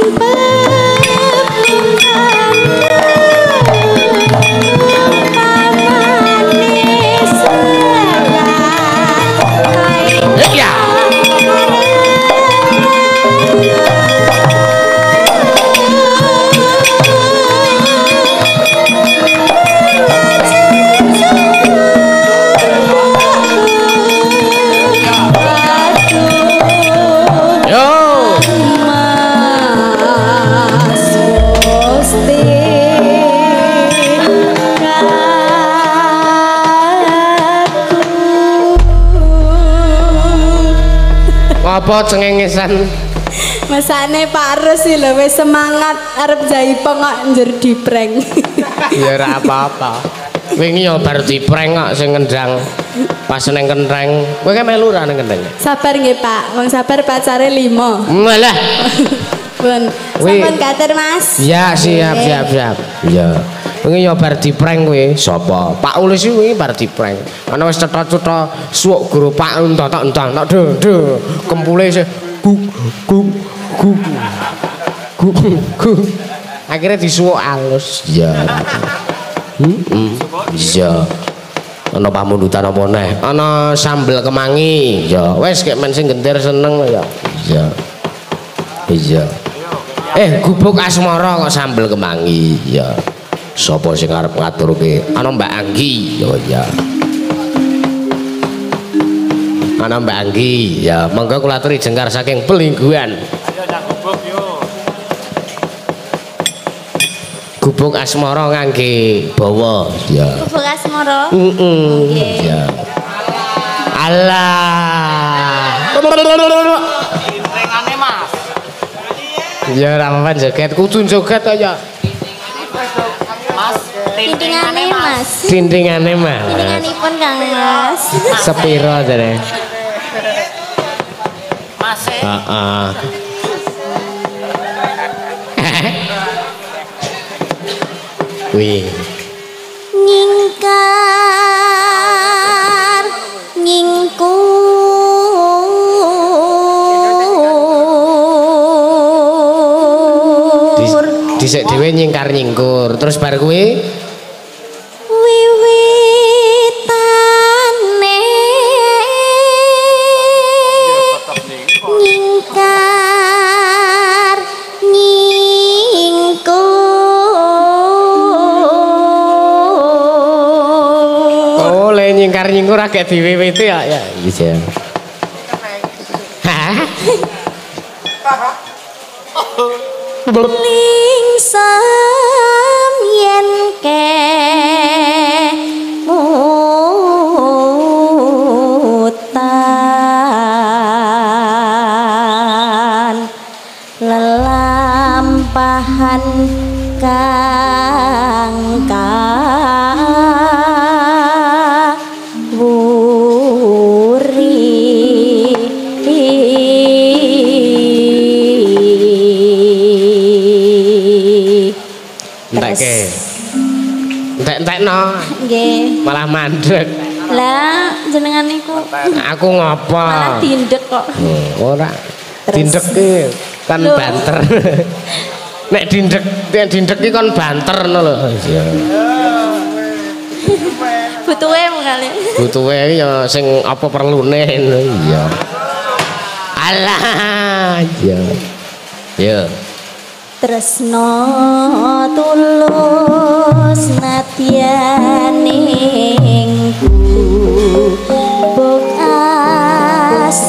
apa cengengesan masane Pak Rus sih lho wis semangat arep jaipong kok njur diprank. ya ora apa-apa wingi ya bar diprank kok sing ngendang pas ning kentreng kowe ke melu ra ning kentreng sabar nggih Pak wong sabar pacare 5 malah pun sampun kater Mas ya siap ya wingi ya bar diprank kowe sapa Pak Ulis wingi bar diprank ana wis cetha-cetha suwuk guru Pak entak-entak tak de kempule sih akhirnya disuwuk alus ya iya ana pamundutan apa neh ana sambel kemangi ya wis kek men sing genter seneng ya iya gubuk asmara kok sambel kemangi ya sapa sing arep ngaturke ana Mbak Anggi ya ana Mbak Anggi ya monggo kula aturi jengkar saking Pelingguan ayo nang gubuk yo gubuk asmara ngangge bawa ya gubuk asmara ya Allah tintengane Mas ya ora apa joget kudu joget aja Mas tintingane Mas tintingane Mas tintinganipun Kang Mas sepiro jare Mas heeh wih nyingkar nyingkur dhisik dhewe nyingkar-nyingkur terus bar kuwi wiwitane nyingkar nyingkur oleh nyingkar-nyingkur agak diwiwiti ya iya lingsam yen kemutan lelampahan kang kawula entekke. Entek-entekno. Nggih. Malah mandek. Lah jenengan niku Aku ngapa? malah tindek kok. Ora. Terus. Tindek ki kan Loh. banter. Nek dindek ki kon banter ngono lho. Iya. Butuhe mengale. Butuhe ya sing apa perlune iya. Alah, iya. Ya. Tresno tulus nadyaningku bekas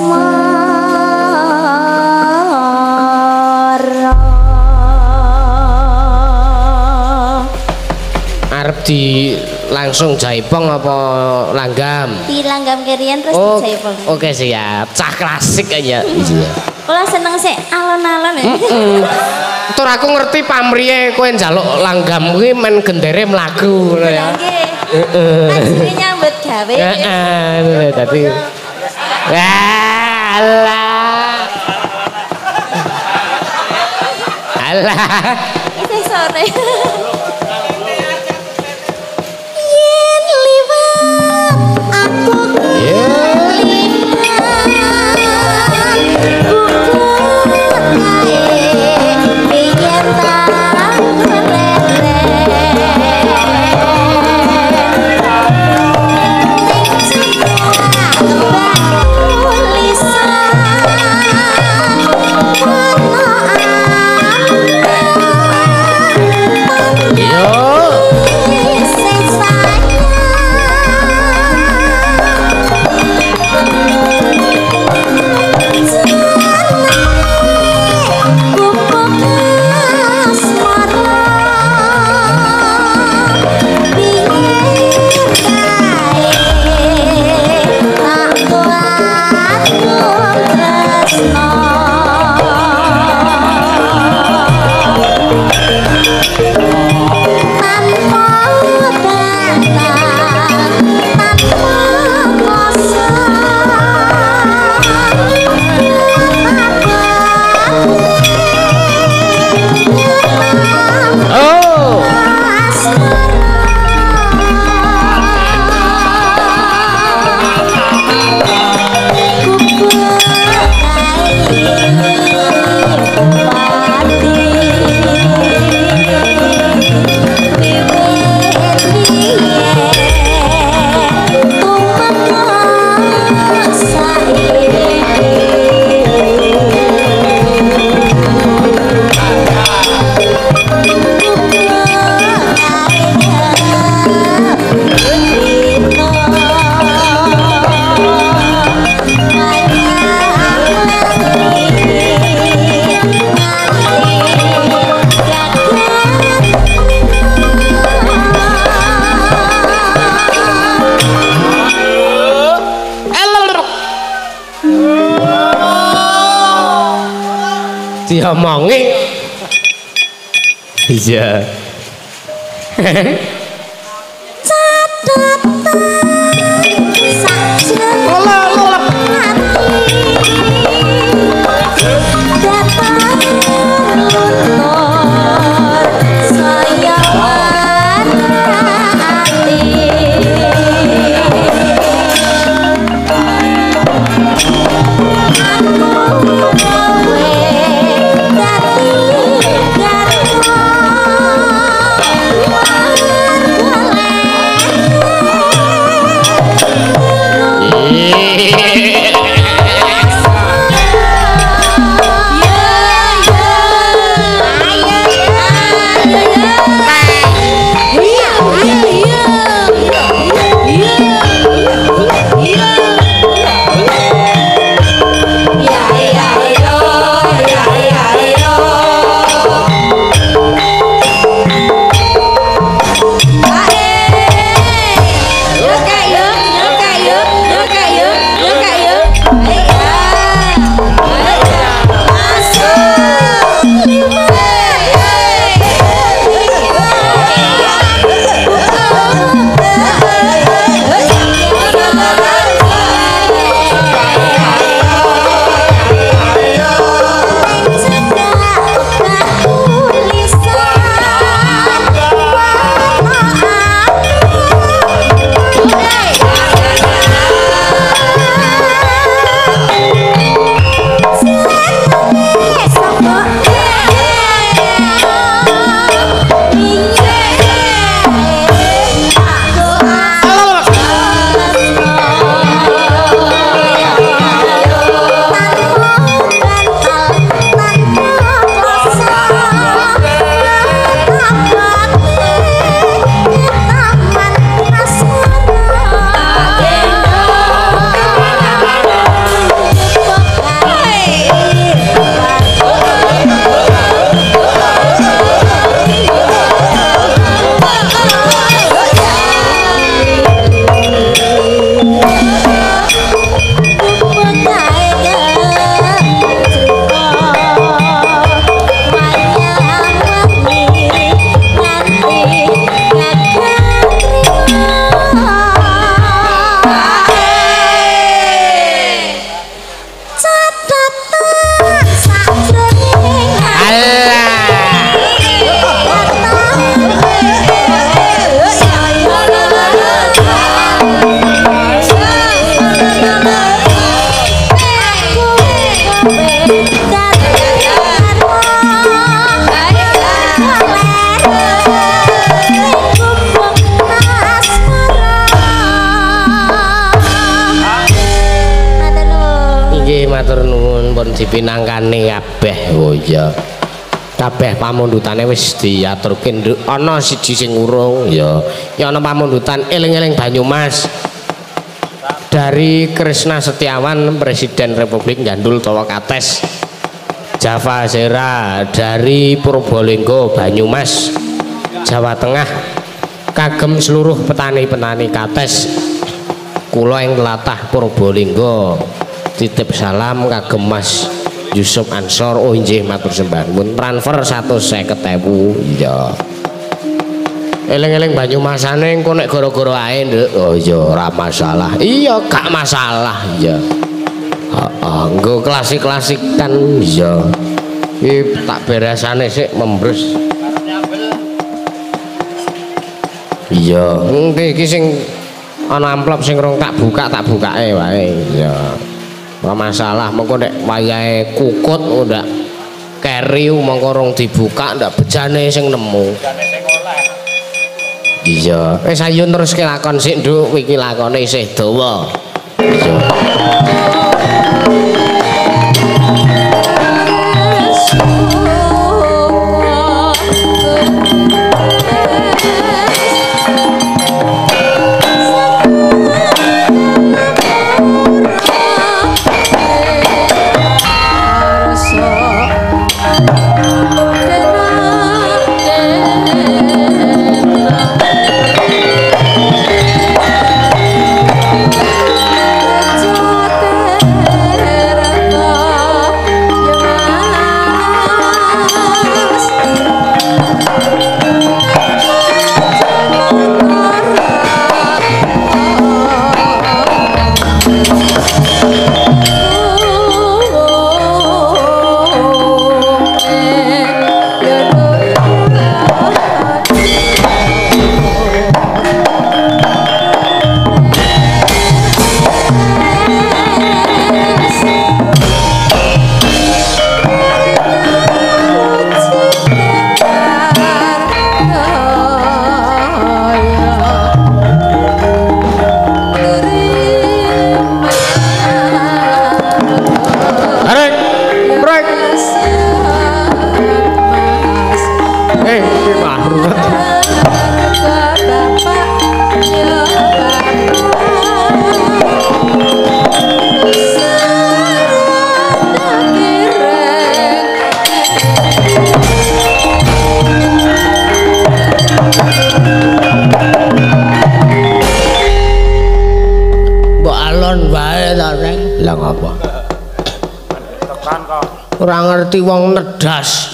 Arep di langsung jaipong apa langgam? dilanggam kerian terus Oh, dijaipong. oke siap. Cah klasik aja. Iya. Kula seneng sik alon-alon ya. Tur aku ngerti pamriye kowe njaluk langgam kuwi men gendere mlaku ngono ya. Nggih. Asline nyambut gawe. Heeh, dadi alah. Alah. Isih sore. Yen liwat aku diomongi. Iya. Matur nuwun pun dipinangkani kabeh. Oh iya. Kabeh pamundhutane wis diaturke nduk. Ana siji sing urung ya. Ya ana pamundhutan eling-eling Banyumas. Dari Krisna Setiawan Presiden Republik Gandul Tawa Kates. Java Zera dari Purbalingga Banyumas Jawa Tengah. Kagem seluruh petani-petani Kates. Kula ing tlatah Purbalingga titip salam kagem Mas Yusuf Ansor. Oh nggih matur sembah nuwun. Transfer 150.000 iya. Eling-eling Banyumasane engko nek gara-gara ae nduk. Oh iya ora masalah. Iya gak masalah iya. Heeh nggo klasik-klasik kan iya. Iki tak beresane sik membres. Iya, iki sing ana amplop sing rong tak bukake wae iya. Ora masalah mengko nek wayahe kukut ndak keri mengko rong dibuka ndak bejane sing nemu. Iya, wis ayo teruske lakon sik nduk, iki lakone isih dawa. Iya. Ora ngerti wong nedas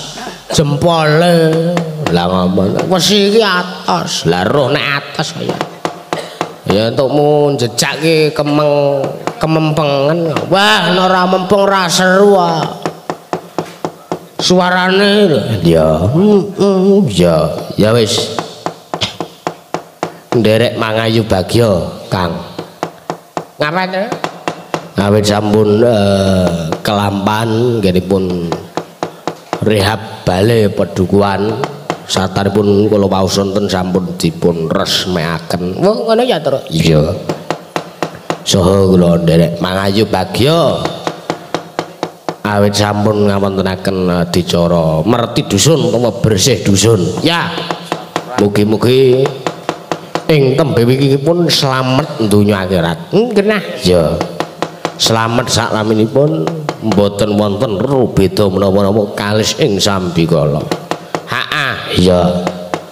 jempole lah ngomong wesi iki atos lah roh nek atos kaya ya entukmu jejak ki kemempengen wah ora mempeng ra seru suarane ya ya wis nderek mangayu bagya Kang ngapain awit sampun kelampan genipun rehab bale pedukuhan sataripun kula paus wonten sampun dipun resmekaken. Wong ngono ya terus. Iya. Saha kula nderek mangayu bagya awit sampun ngawontenaken dicara merti dusun utawa bersih dusun. Ya. Mugi-mugi ing tembe iki pun slamet donya akhirat. Genah. Ya. Slamet saklaminipun mboten wonten beda menapa-napa kalis ing sambikala. Iya.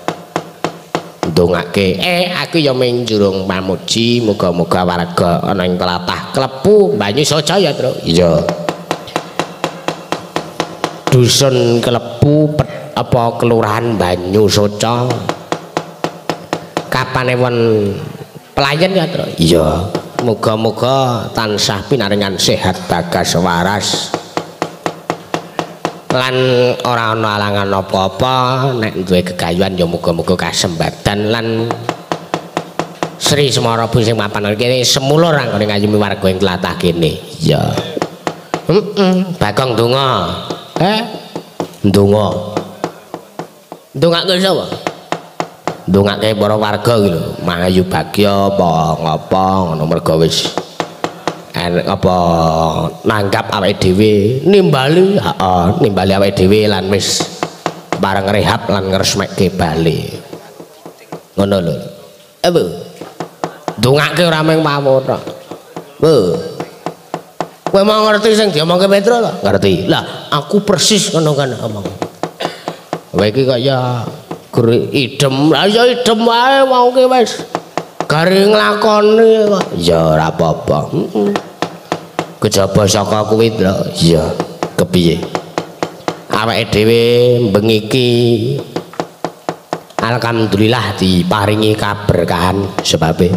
Ndongake aku ya ming jurung pamuji muga-muga warga ana ing tlatah Klepu Banyusoca ya, Tru. Iya. Dusun Klepu apa kelurahan Banyusoca. Kapanewon pelayan ya, Tru. Iya. Muga-muga tansah pinaringan sehat bagas waras lan ora ana alangan apa-apa nek duwe gegayuhan ya muga-muga kasembatan lan Sri Semara Bu sing mapan kene semulur anggone ngayumi warga ing tlatah kene ya Bagong donga. Donga. Ndongake sapa? Ndongake para warga iki lho, mangayu bagya apa ngapa ngono mergo wis apa nanggap awake dhewe nimbali, nimbali awake dhewe lan wis bareng rehab lan ngresmekke bali. Ngono lho. Bu. Ndongake ora mung mawon tok. Bu. Kowe mau ngerti sing diomongke Petro to? Ngerti. Lah, aku persis ngono kan omong. Kowe iki kaya idem, lah ya idem wae mau ki wis. Gare nglakoni kok. Ya ora apa-apa. Kejaba saka kuwi lho. Ya, kepiye? Awake dhewe bengi iki alhamdulillah diparingi kaberkahan sebabe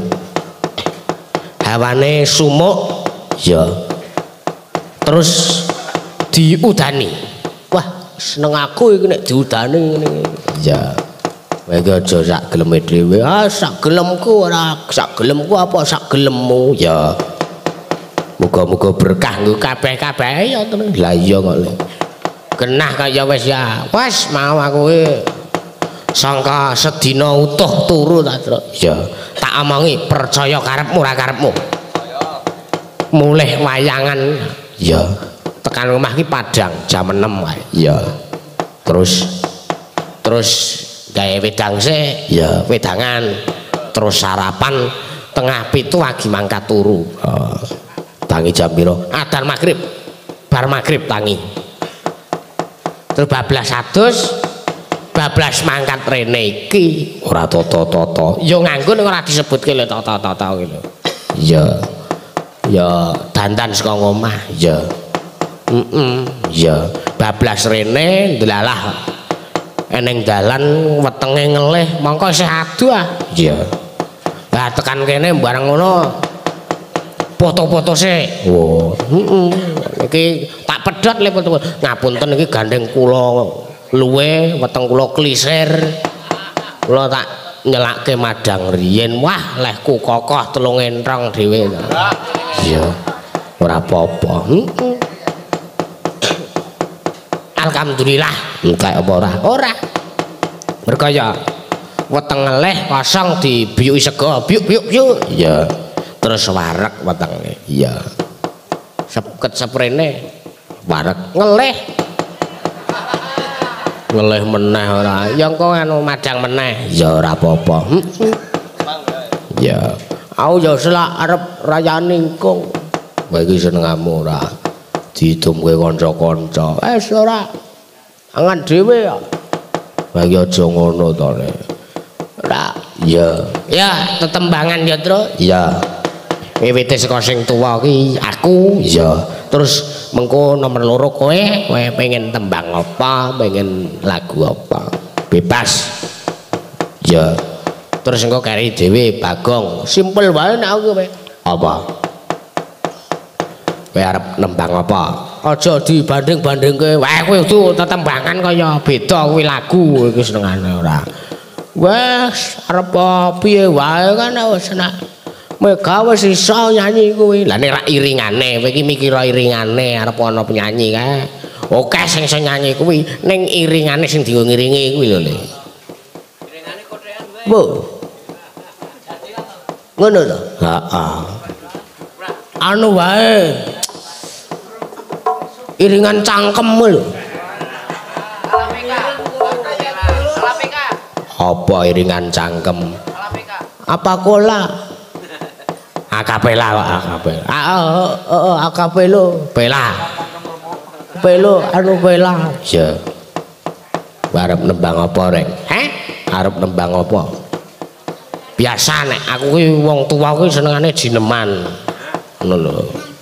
hawane sumuk ya. Terus diudani. Wah, seneng aku iki nek diudani ngene. Ya. Kowe aja sak geleme dhewe. Sak gelemku ora, sak gelemku apa sak gelemmu ya. Muga-muga berkah nggo kabeh-kabeh ya terus. Lah iya kok. Genah kaya wis ya. Wes mau aku sangka sedina utuh turu ta, Tru. Ya. Tak omongi percaya karepmu ora karepmu. Mulih wayangan ya tekan rumah ki Padang jam 6 wae ya. Terus gawe wedang sik ya wedangan terus sarapan tengah 7 lagi mangkat turu. Tangi jam piro? Adzan maghrib. Bar maghrib tangi. Terus bablas adus bablas mangkat rene iki ora toto-toto. Ya nganggo ning ora disebutke lho toto-toto iki lho. Ya. Ya dandan saka omah ya. Ya bablas rene ndelalah eneng dalan wetenge ngelih mongko isih adu ah. Ya. Lah tekan kene bareng ngono foto-foto sik. Oh, iki tak pedhot le foto. Ngapunten iki gandeng kula luwe weteng kula klisir. Kula tak nyelakke madang riyen. Wah, lehku kokoh telung entrong dhewe. Iya. Ora apa-apa. Alhamdulillah, entek apa ora? Ora. Mergo ya weteng ngelih kosong dibiyuki sego, biyuk. Iya. Terus wareg wetenge. Iya. Sepket seprene wareg ngelih. Ngelih meneh ora. Ya engko anu madang meneh. Ya ora apa-apa. Ya. Aku ya selak arep rayani engko. Kowe iki senengmu ora didumke kanca-kanca. Wis ora. Angan dhewe ya. Kowe iki aja ngono to, Le. Ora. Ya. Ya, tetembangan ya, Tru. Ya. Wiwite saka sing tuwa ki aku ya. Terus mengko nomor 2 kowe pengen tembang apa, pengen lagu apa. Bebas. Ya. Terus engko kari dhewe Bagong. Simpel wae nek aku kowe. Apa? Kowe arep nembang apa? Aja dibanding-bandingke. Wae kowe kudu tetembangan kaya beda kuwi lagu iki senengane ora. Wes arep piye wae kan wis enak. Mega wis iso nyanyi kuwi. Lah nek ra iringane, kowe iki mikir iringane arep ana penyanyi kae. Oke sing iso nyanyi kuwi, ning iringane sing dienggo ngiringi kuwi lho, Le. Iringane kothekan wae. Bu. Ngono to? Heeh. Anu wae. Iringan cangkem lho. Apa iringan cangkem? Apa kola? Akapela kok akapela. Akapelo, bela. Pelo anu bela. Ya. Arep nembang apa rek? Heh? Arep nembang apa? Biasa nek aku ki wong tuwa kuwi senengane jineman. Ngono lho.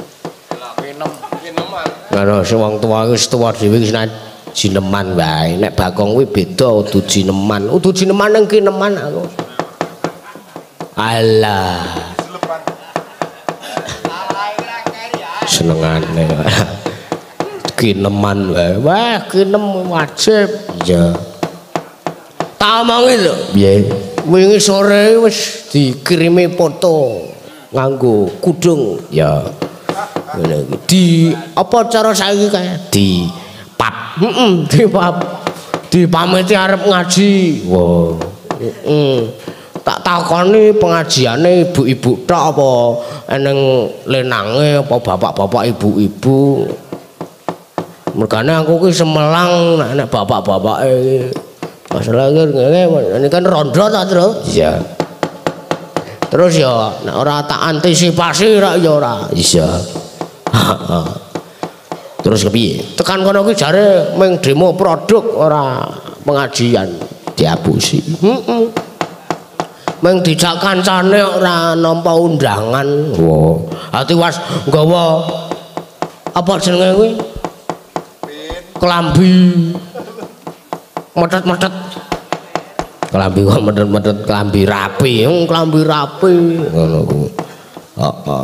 Ngono sing wong tuwa kuwi wis tuwa dhewe seneng jineman wae. Nek Bagong kuwi beda udu jineman. Udu jineman ning kineman aku. Alah. Senengane kineman wae. Wah, kinem wajib. Ya. Tak omongi lho. Piye? Wingi sore wis dikirimi foto nganggo kudung. Ya. Di apa cara saiki kae? Di pap. Di pap. Dipamiti arep ngaji. Wah. Tak takoni pengajiane ibu-ibu tok apa eneng lenange apa bapak-bapak ibu-ibu. Mergane aku ki semelang nek bapak-bapake. Masalah ini kan rondo ta, Tru? Iya. Terus ya nek ora tak antisipasi rak ya ora. Iya. Terus kepiye? Tekan kono ki jare ming demo produk ora pengajian diapusi. Ming dijak kancane ora nampa undangan. Wo. Ati was nggawa apa jenenge kuwi? Kelambi. Metet-metet. Kelambi kok metet-metet kelambi rapi, kelambi rapi ngono ku. Heeh.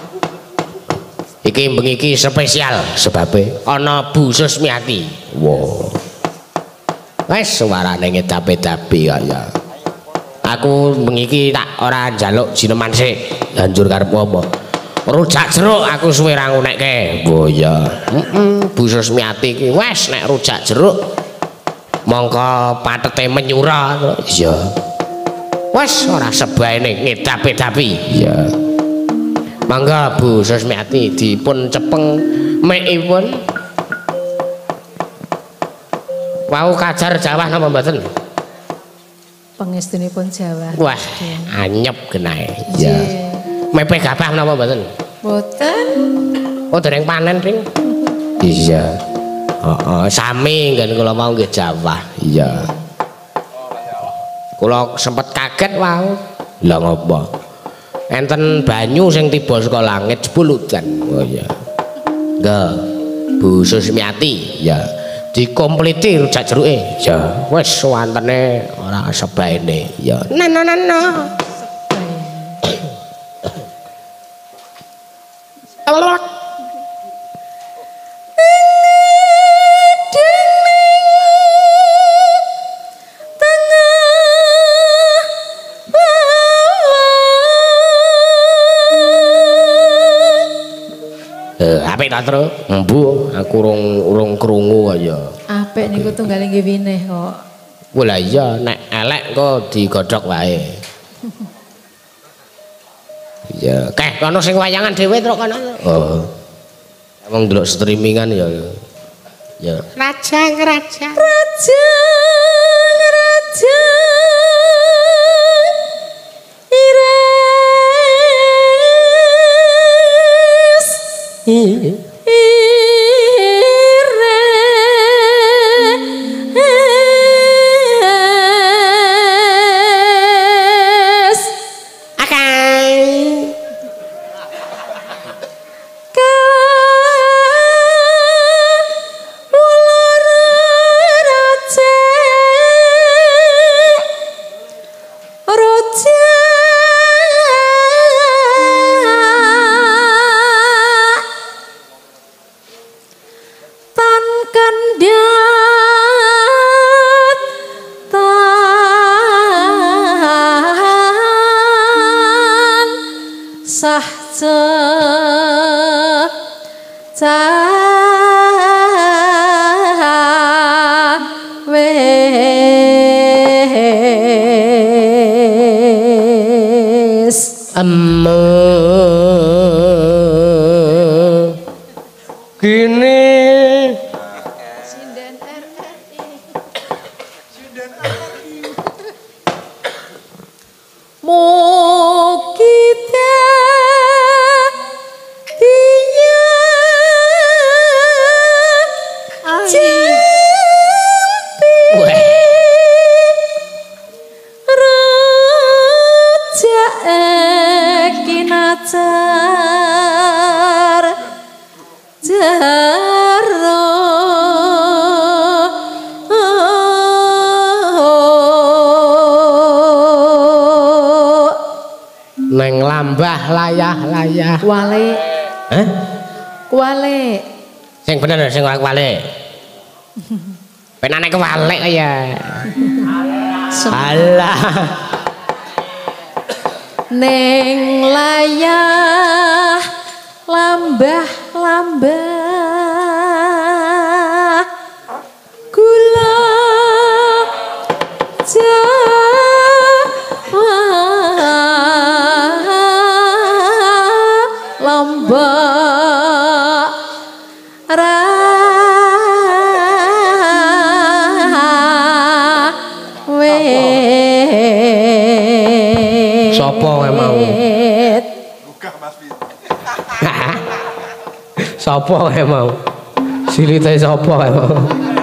Iki bengi iki spesial sebabe ana Bu Susmiati. Wow. Wes suarane ngedapi-dapi kaya. Aku bengi iki tak ora njaluk jineman sik. Banjur karep apa? Rujak jeruk aku suwe ra ngunekke. Oh ya. Bu Susmiati iki wes nek rujak jeruk mongko patete menyura. Iya. Wes ora sebaene ngedapi-dapi. Iya. Mangga Bu Susmiati dipun cepeng mekipun. Wau kajar Jawa napa mboten? Pangestunipun Jawa. Wah, anyep genahe. Iya. Mepeh gabah napa mboten? Mboten. Oh, dereng panen, Ring. Iya. Heeh, sami nggen kula mau nggih Jawa. Iya. Kula sempet kaget wau. Lah ngopo? Enten banyu sing tiba saka langit jebul udan. Oh iya. Nggih. Bu Susmiati, ya. Dikompliti rujak jeruke. Ya, wis wantene ora sebaene. Ya. Nah. Apik ta, Tru? Embu, aku urung krungu kaya. Apik niku tunggal nggih wineh kok. Wah lah iya, nek elek kok digodhog wae. Iya, keh kono sing wayangan dhewe Tru kono. Oh. Emang delok streamingan ya. Ya. Raja. Neng lambah layah. Kuale. Hah? Kuale. Sing bener sing ora kuale. Penane kuale kaya. Alah. Neng layah lambah lambah gula Jawa lombok rawe sapa kowe mau sapa kowe mau silite sapa kowe mau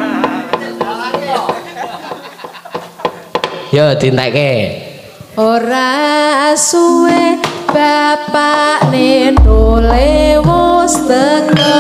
ya dintekke ora suwe bapak nendole wis teko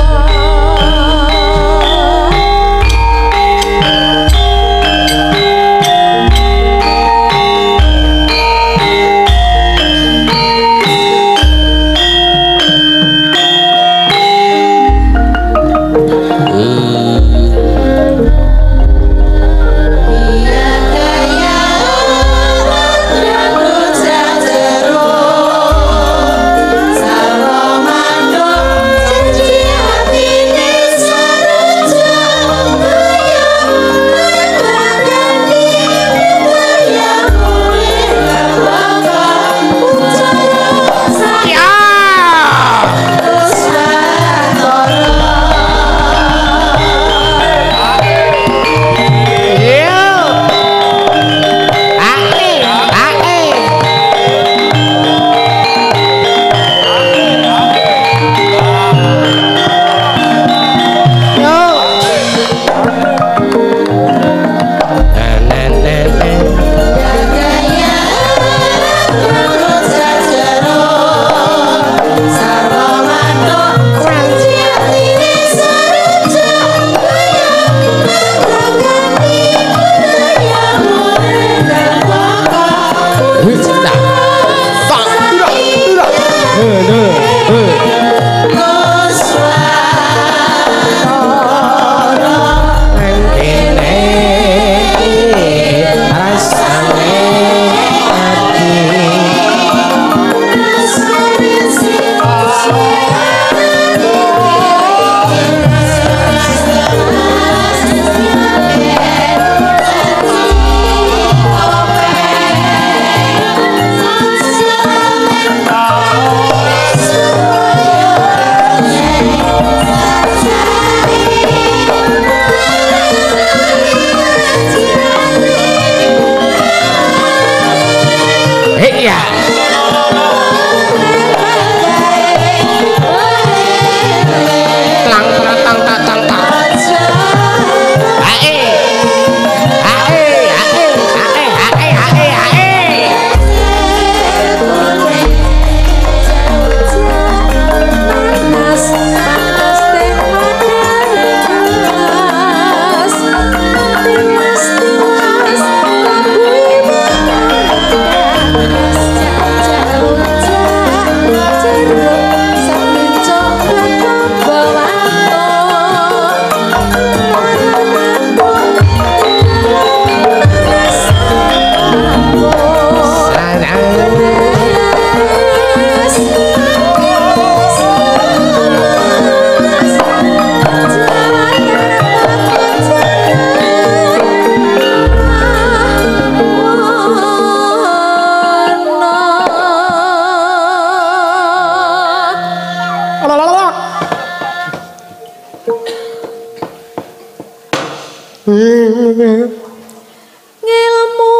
ngilmu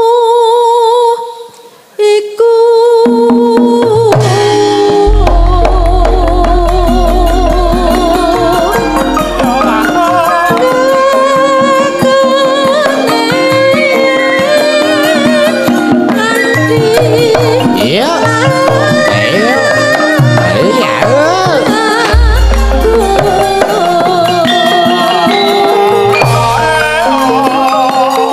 iku iya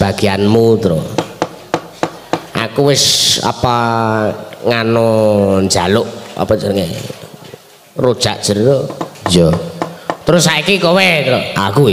sebagianmu terus aku wis apa ngano njaluk apa jenenge rujak jeruk iya terus saiki kowe terus aku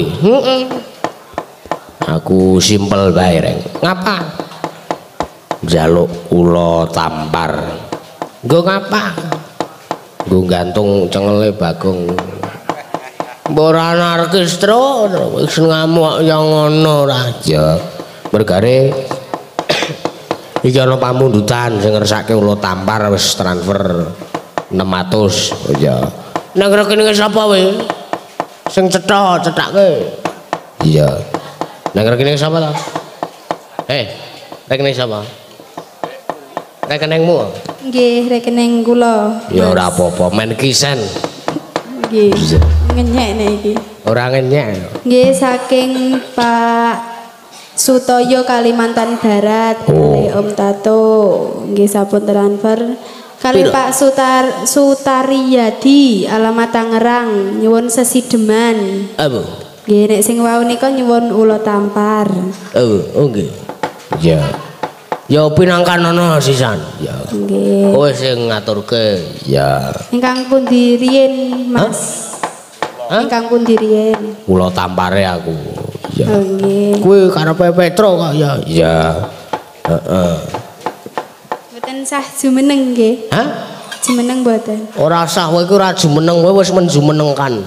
aku simpel bae reng ngapa njaluk ula tampar nggo ngapa nggo gantung cengele Bagong mbok ora anarkis terus wis ngamuk yang ngono ra ya mergare iki ana pamundutan sing ngersake ula tampar wis transfer 600 ya nang rekening sapa we sing cethake iya nang rekening sapa ta rekening sapa rekeningmu nggih rekening kula ya ora apa-apa men kisen nggih ngenyek nek iki ora ngenyek nggih saking Pak Sutoyo Kalimantan Barat kali Om Tato nggih sampun transfer kali Pak Sutariyadi alamat Tangerang nyuwun sesideman apa nggih nek sing wau nika nyuwun ula tampar oh nggih ya ya pinangkan ana sisan ya nggih kowe sing ngaturke ya ingkang pundi riyen Mas ingkang pundi riyen kula tampare aku ya nggih kowe karepe Petro kok ya ya heeh mboten sah jumeneng nggih hah jumeneng mboten ora sah kowe iku ora jumeneng kowe wis menjumenengkan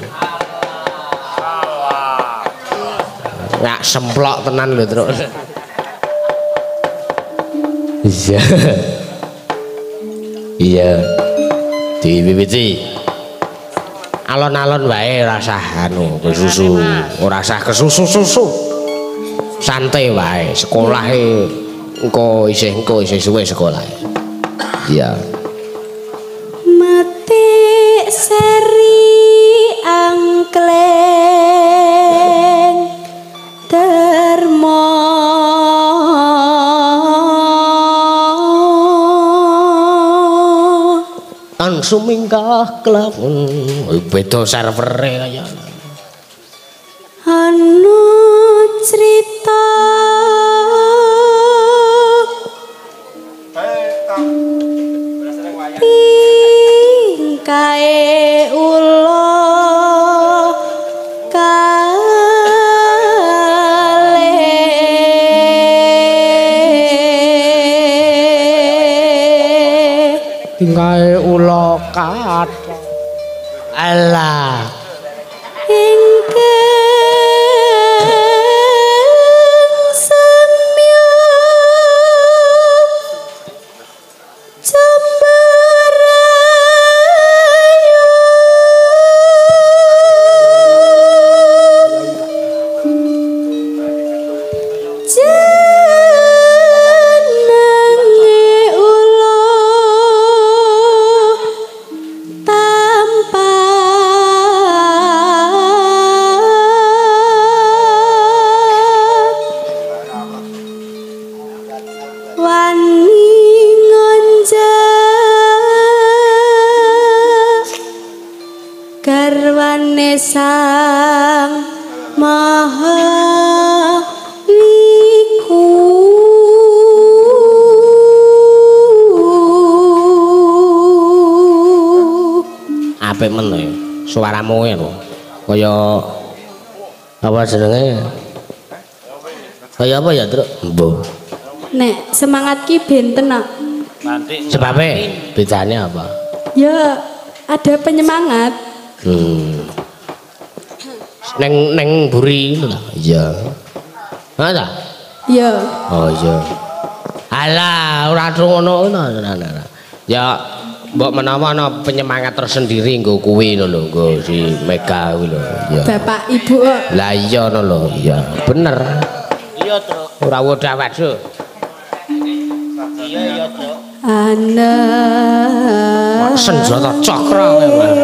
nggak semplok tenan lho terus iya iya diwiwiti alon-alon wae rasah anu kesusu ora sah kesusu-susu santai wae sekolahe engko isih suwe sekolah iya metik seri angkleng dermo tan sumingkah kelap beda servere kaya anu cerita kae ulo tingkae ula kat alah garwane sang maha liku apik men lho suaramu lho kaya apa jenenge kaya apa ya Truk mbah nek semangat ki benten nak sebabe bedane apa ya ada penyemangat neng buri lho iya ada ya oh iya alah ora ngono ya mbok menawa ana penyemangat tersendiri nggo kuwi lho nggo si Mega kuwi lho ya bapak ibu lah iya ngono lho iya bener iya Truk ora wedha waduh iya Truk ana senjata cakra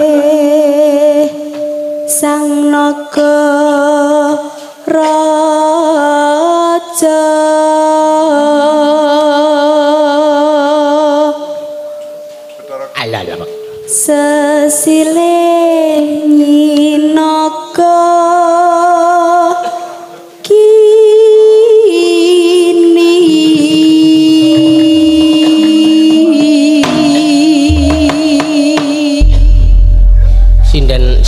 sang naga raja alah sesilih nyinaka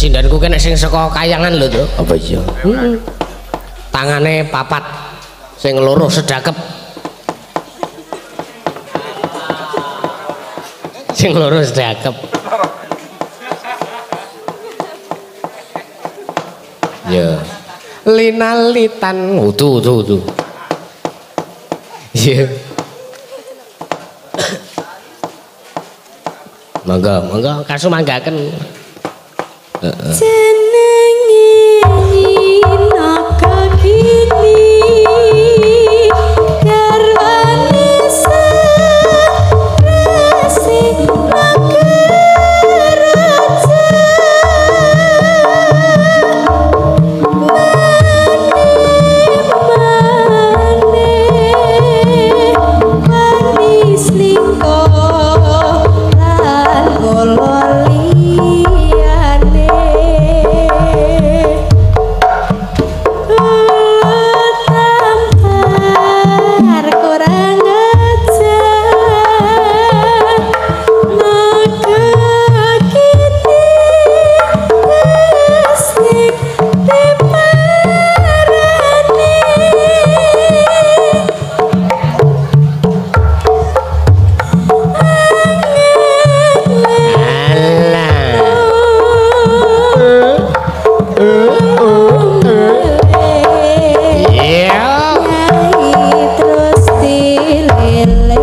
sindanku ki nek sing saka kayangan lho to. Apa iya? Tangane papat sing loro sedakep. Sing loro sedakep. Ya. Linalitan tuh. Iya. Monggo kasumanggaken. Jenenge naga kini garwane serasi naga raja manis lingko lan gololiane tampar kurang ajar naga kini asik diparani Iya. terus dilele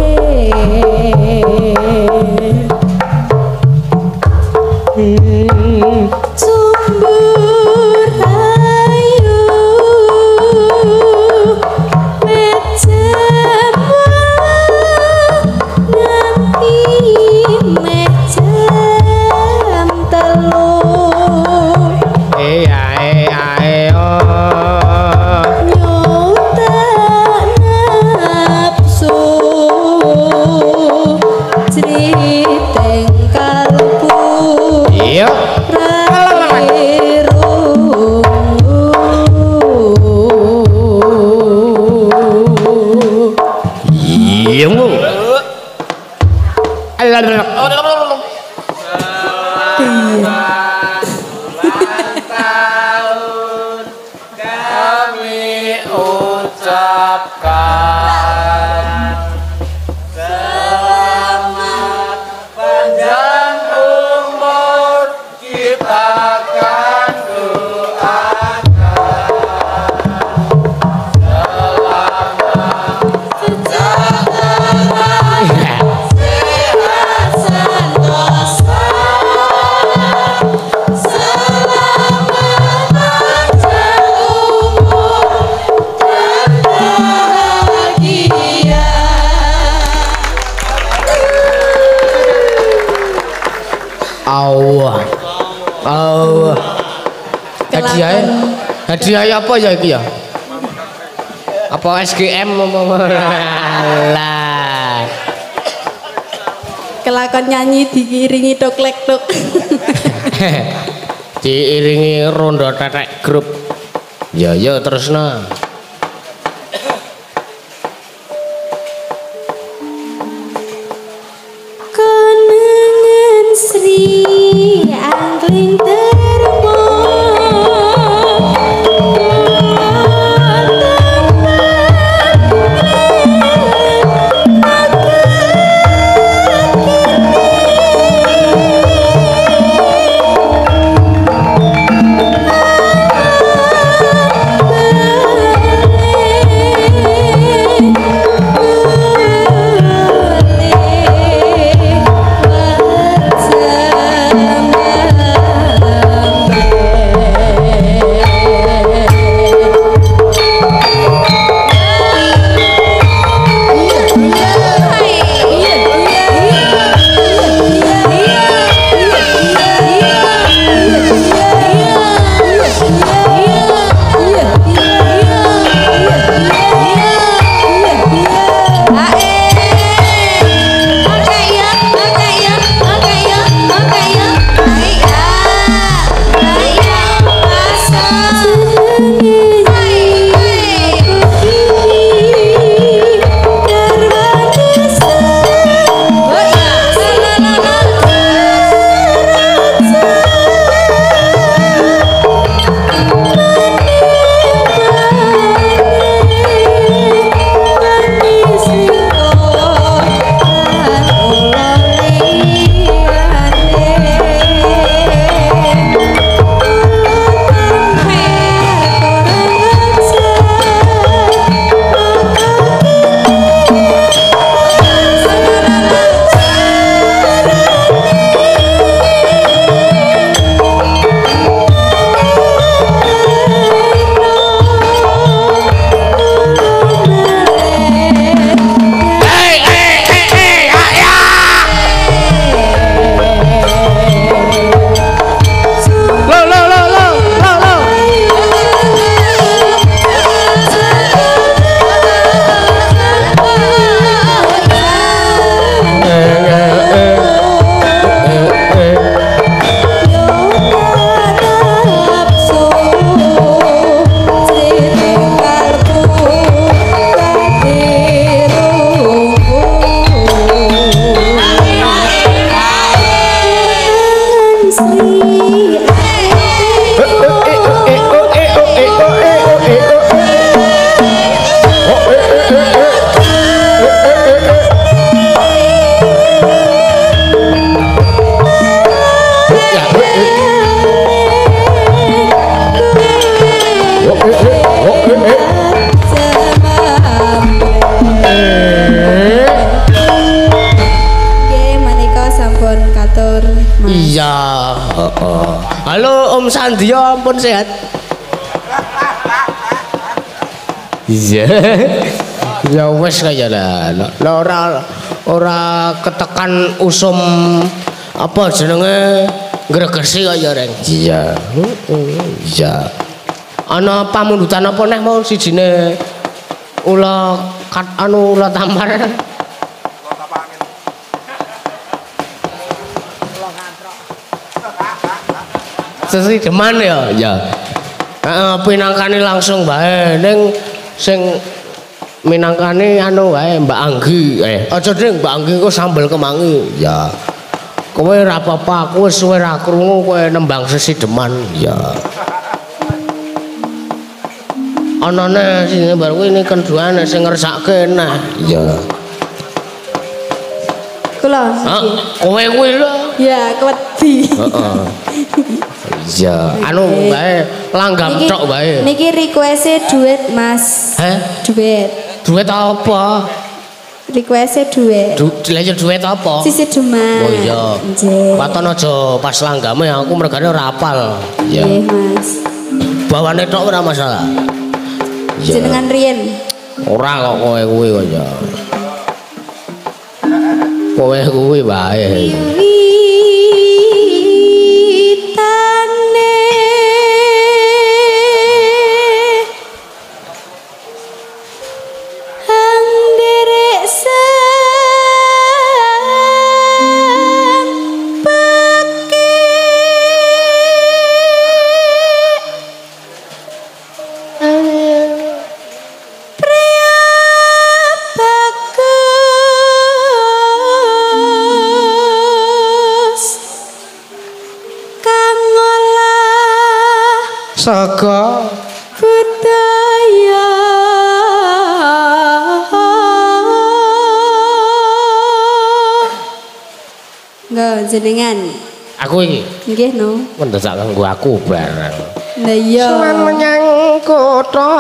Sumbur ayu mejem nganti mejem telu nyutak nafsu jriteng kalbu Iya. Iya. Kami ucapkan selamat panjang umur kita akan doakan sehat sentosa selamat panjang umur dan bahagia. Allah. Hadiah apa ya iki ya? Apa SGM lah. kelakon nyanyi diiringi toklek-tok Diiringi rondo tetek grup. Ya terusna. Konangan Sri Angling Termo Iya, halo Om Sandio, ampun sehat. Iya. Ya wes kaya lah. Ora ketekan usum apa jenenge gregesi kaya reng. Iya. Iya. Ana pamundutan apa neh mau sijine ula ula tampar. Sesi deman ya. Ya. Pinangkane langsung bae ning sing minangkane anu wae Mbak Anggi. Aja ding Mbak Anggi kok sambel kemangi. Ya. Kowe ora apa-apa, aku wis suwe ra krungu kowe nembang sesi deman. Ya. Anane sing bar kuwi ini kenduane sing ngersake nah. Ya. Kula. Kowe kuwi lho. Ya, wedi. Heeh. Iya, anu bae langgam tok bae. Niki request-e duit, Mas. Hah? Duit. Duit apa? Request-e duit. Lha ya duit apa? Sisi deman. Oh iya. Nggih. Paton aja pas langgame aku mergane ora apal. Iya. Nggih, Mas. Bawane tok ora masalah. Jenengan riyen. Ora kok kowe kuwi kok ya. Kowe kuwi bae. Saka budaya enggak jenengan aku iki nggih no mendesak kanggo aku barang lah iya sunan menyang kutha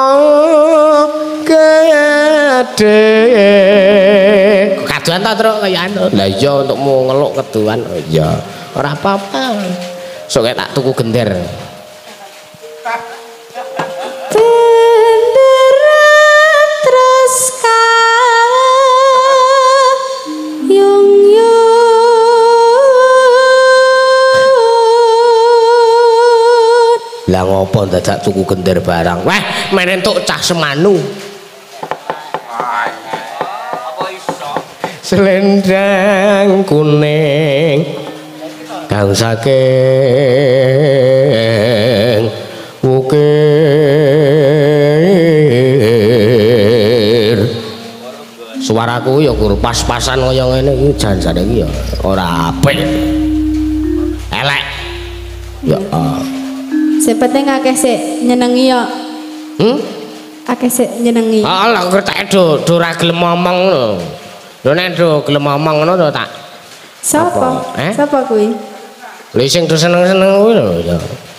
gedhe kaduan ta truk kaya anu lah iya untukmu ngeluk keduan oh iya ora apa-apa sok tak tuku gender lah ngopo dadak tuku gender barang weh men entuk cah semanu apa iso selendang kuning kang saking ukir suaraku ya kur pas-pasan kaya ngene iki jan-jane iki ya ora apik elek ya sepenting akeh sik nyenengi ya. Akeh sik nyenengi. Heeh, lha kerteke do ora gelem ngomong lho. Lho nek do gelem ngomong ngono to tak. Sapa? Sapa kuwi? Lha sing do seneng-seneng kuwi lho ya.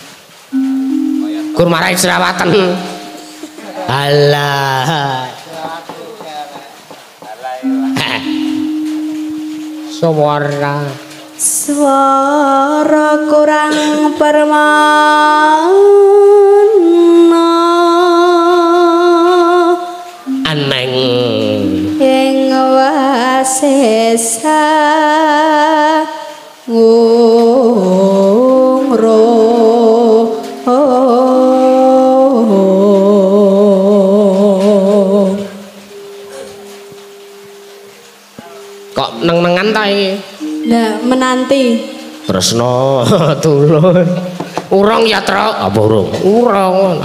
Kur marai jerawatan. Alah. Suara Suara kurang permana aneng ing wasesa ngro kok neng-nengan ta iki nah menanti tresno tulung urung ya truk apa urung urung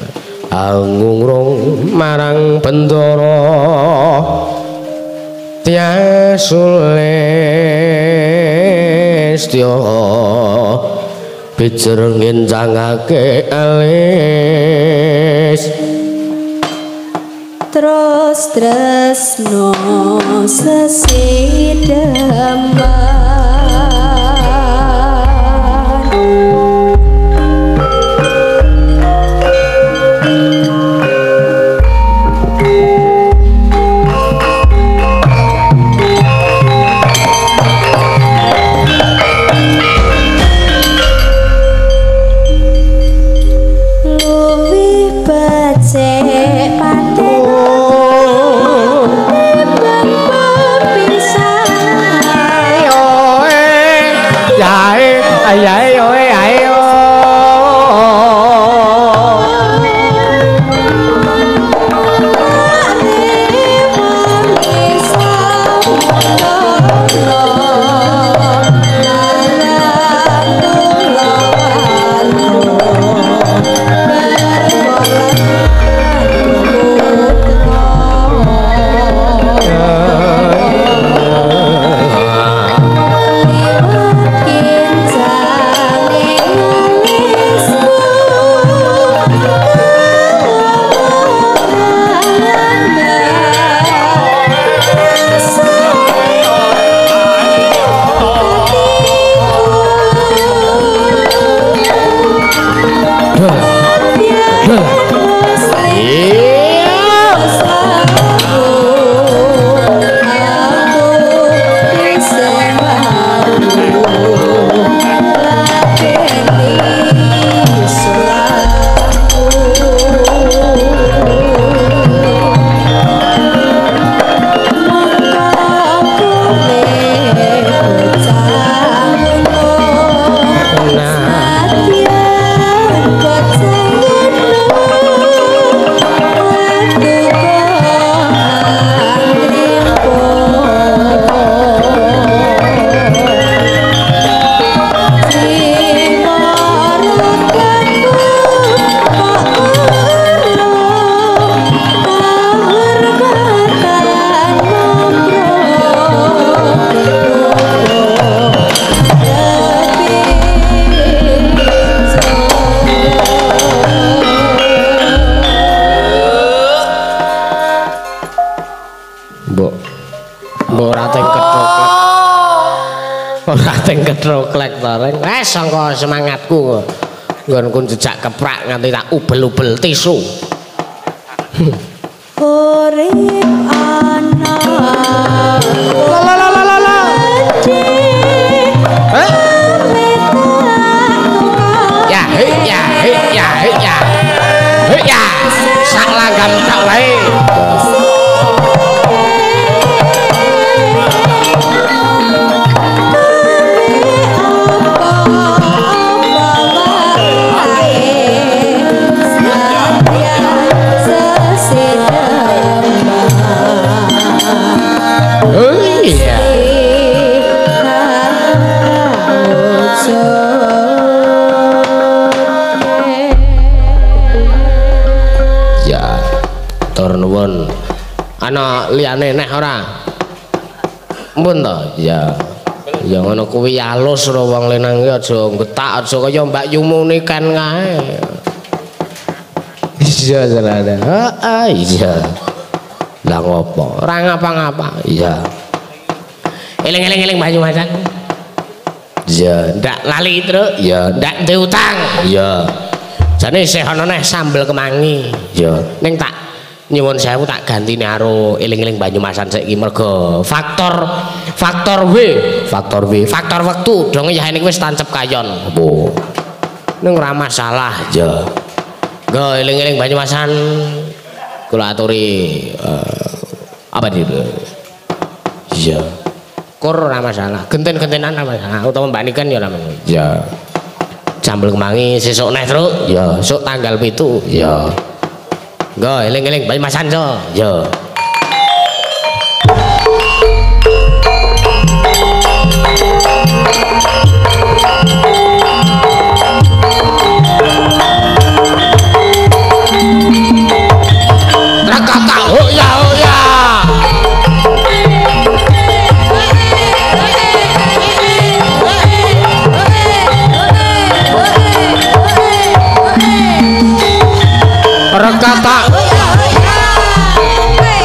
angung marang bendara tiasulestya bijer ngencangake alis terus tresno sesideman ya ayo ayo ketroklek bareng sangka semangatku nggonku jejak keprak nganti tak ubel-ubel tisu urip ana ya sak langgam tak wae ana liyane neh ora mun to ya ngono kuwi alus ro wong lenang iki aja getak aja kaya Mbak Yumune kan kae iya serada iya lah ngopo ora ngapa-ngapa iya eling-eling Mbak Yumasan iya ndak lali terus iya ndak duwe utang iya jane isih ana neh sambel kemangi iya ning tak nyuwun sewu tak gantine karo eling-eling Banyumasan saiki mergo faktor W faktor wektu dong ya ini wis tancep kayon apa ning ora masalah ya nggo eling-eling Banyumasan kula aturi apa iki iya kur ora masalah genten-gentenan ora masalah utawa mbanikan ya ora masalah ya jambel kemangi sesuk neh truk ya esuk tanggal 7 ya go eling-eling Banyumasan so yo Rakata oh ya Rakata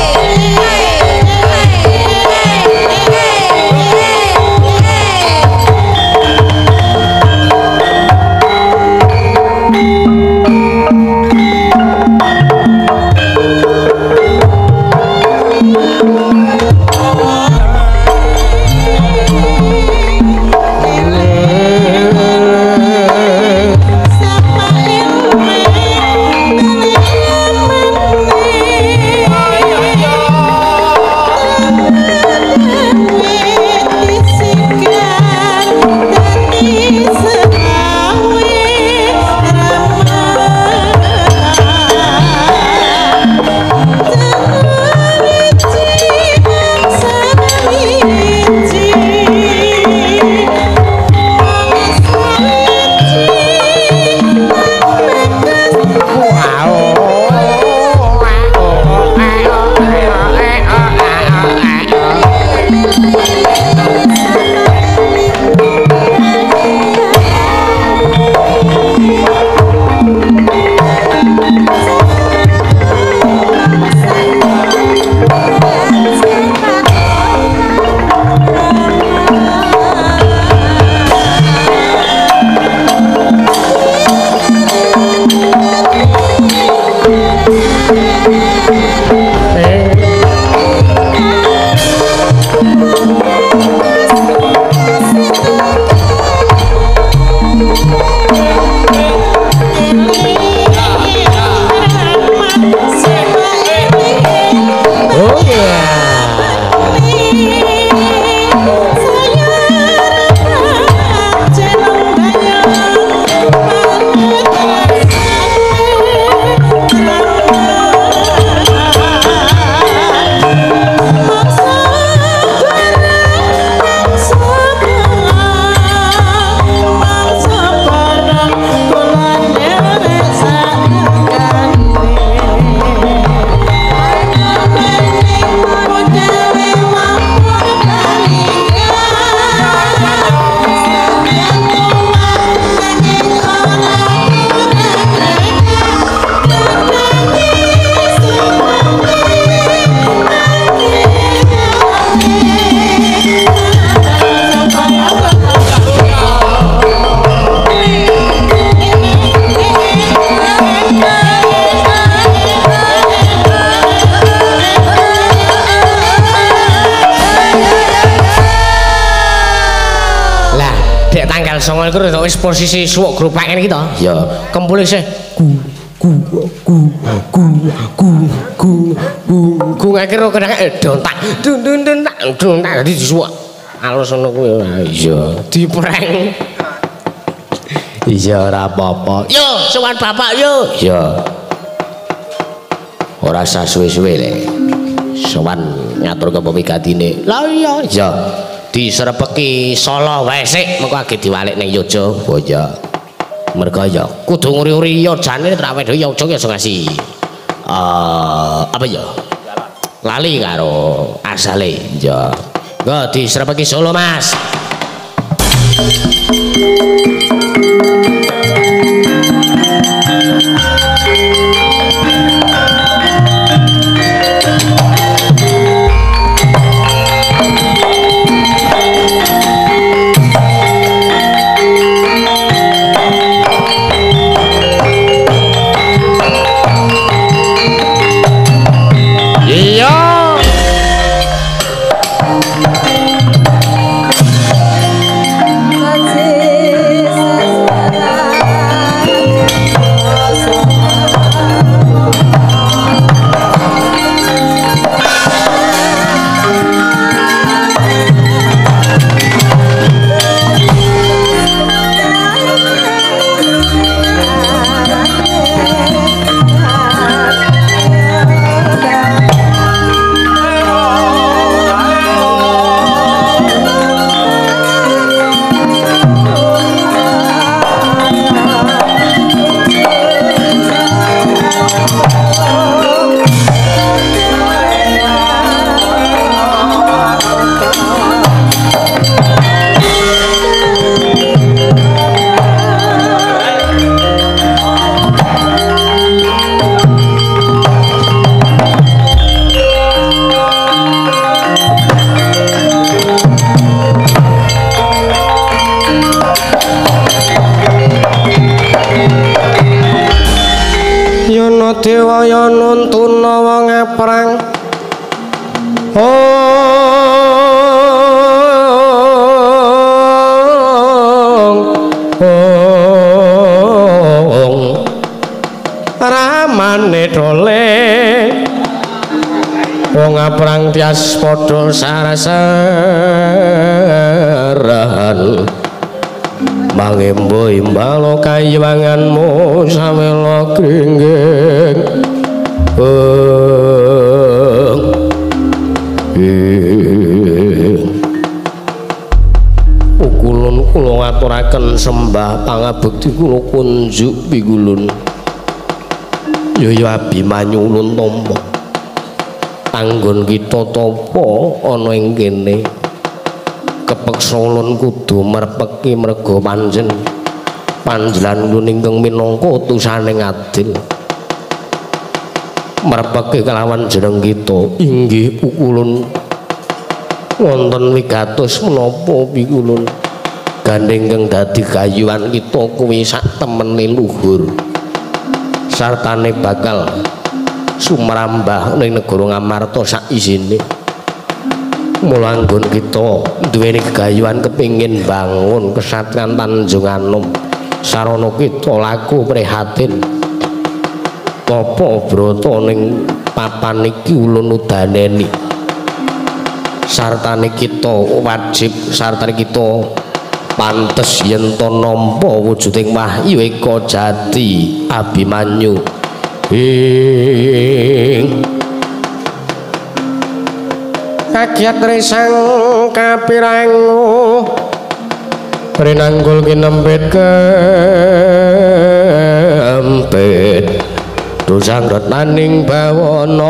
dek tanggal 9 iku wis posisi suwuk grupaken iki to. Ya, Kempule sih gu akhirnya kadang dontak dun tak disuwak alus ngono kuwi iya dipreng iya ora apa-apa. yo sowan bapak yo Ya. Ora usah suwe-suwe le. Sowan ngatur ke pemigatine. lah iya Ya, diserepeki Solo wae sik mengko age diwalik ning Yojo oh ya. mergo ya kudu nguri-uri yo jane traweh yo Yojo ya ngasih apa ya lali karo asale Ya. Go diserepeki Solo Mas. Dewaya nuntuna wong perang ramane dole wong perang tias padha sarasaran Mangembo imbalo kayuwanganmu samela kringging Ukulun kula ngaturaken sembah pangabekti kula kunjuk pigulun Yaya Abimanyu ulun tampa anggon kita tapa ana ing kene kepeksa ulun kudu merpeki merga panjenengan ulun ingkang minangka utusaning adil merpeki kelawan jeneng kita inggih pukulun wonten wigatos menapa pikulun gandeng kang dadi gayuhan kita kuwi sak temene luhur sartane bakal sumrambah ning negara Ngamarta sak isine mula anggon kita duweni gegayuhan kepingin bangun kesatrian Tanjung Anom sarana kita laku prihatin Papa Brata ning papan iki ulun udaneni sartane kita wajib sartane kita pantes yen to nampa wujuding Wahyu Eka Jati Abimanyu kagiat resang kapirangu prinanggul kinempit kempit dosang retaning bawana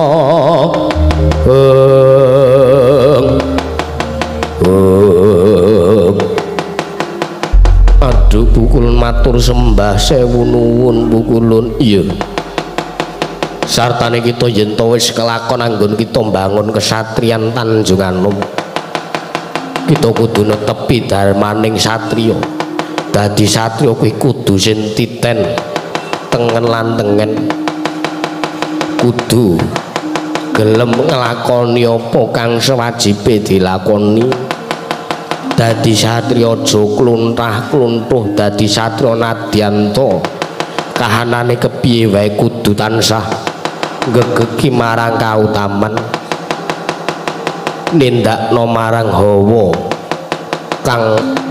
aduh pukulun matur sembah sewu nuwun pukulun iya sartane kita yen to wis kelakon anggon kita mbangun kesatrian Tanjung Anom kita kudu netepi darmaning satriya dadi satriya kuwi kudu sing titen tengen lan tengen kudu gelem nglakoni apa kang sewajibe dilakoni dadi satriya aja kluntah-kluntuh dadi satriya nadyanto kahanane kepiye wae kudu tansah gegeki marang kautaman nindakno marang hawa kang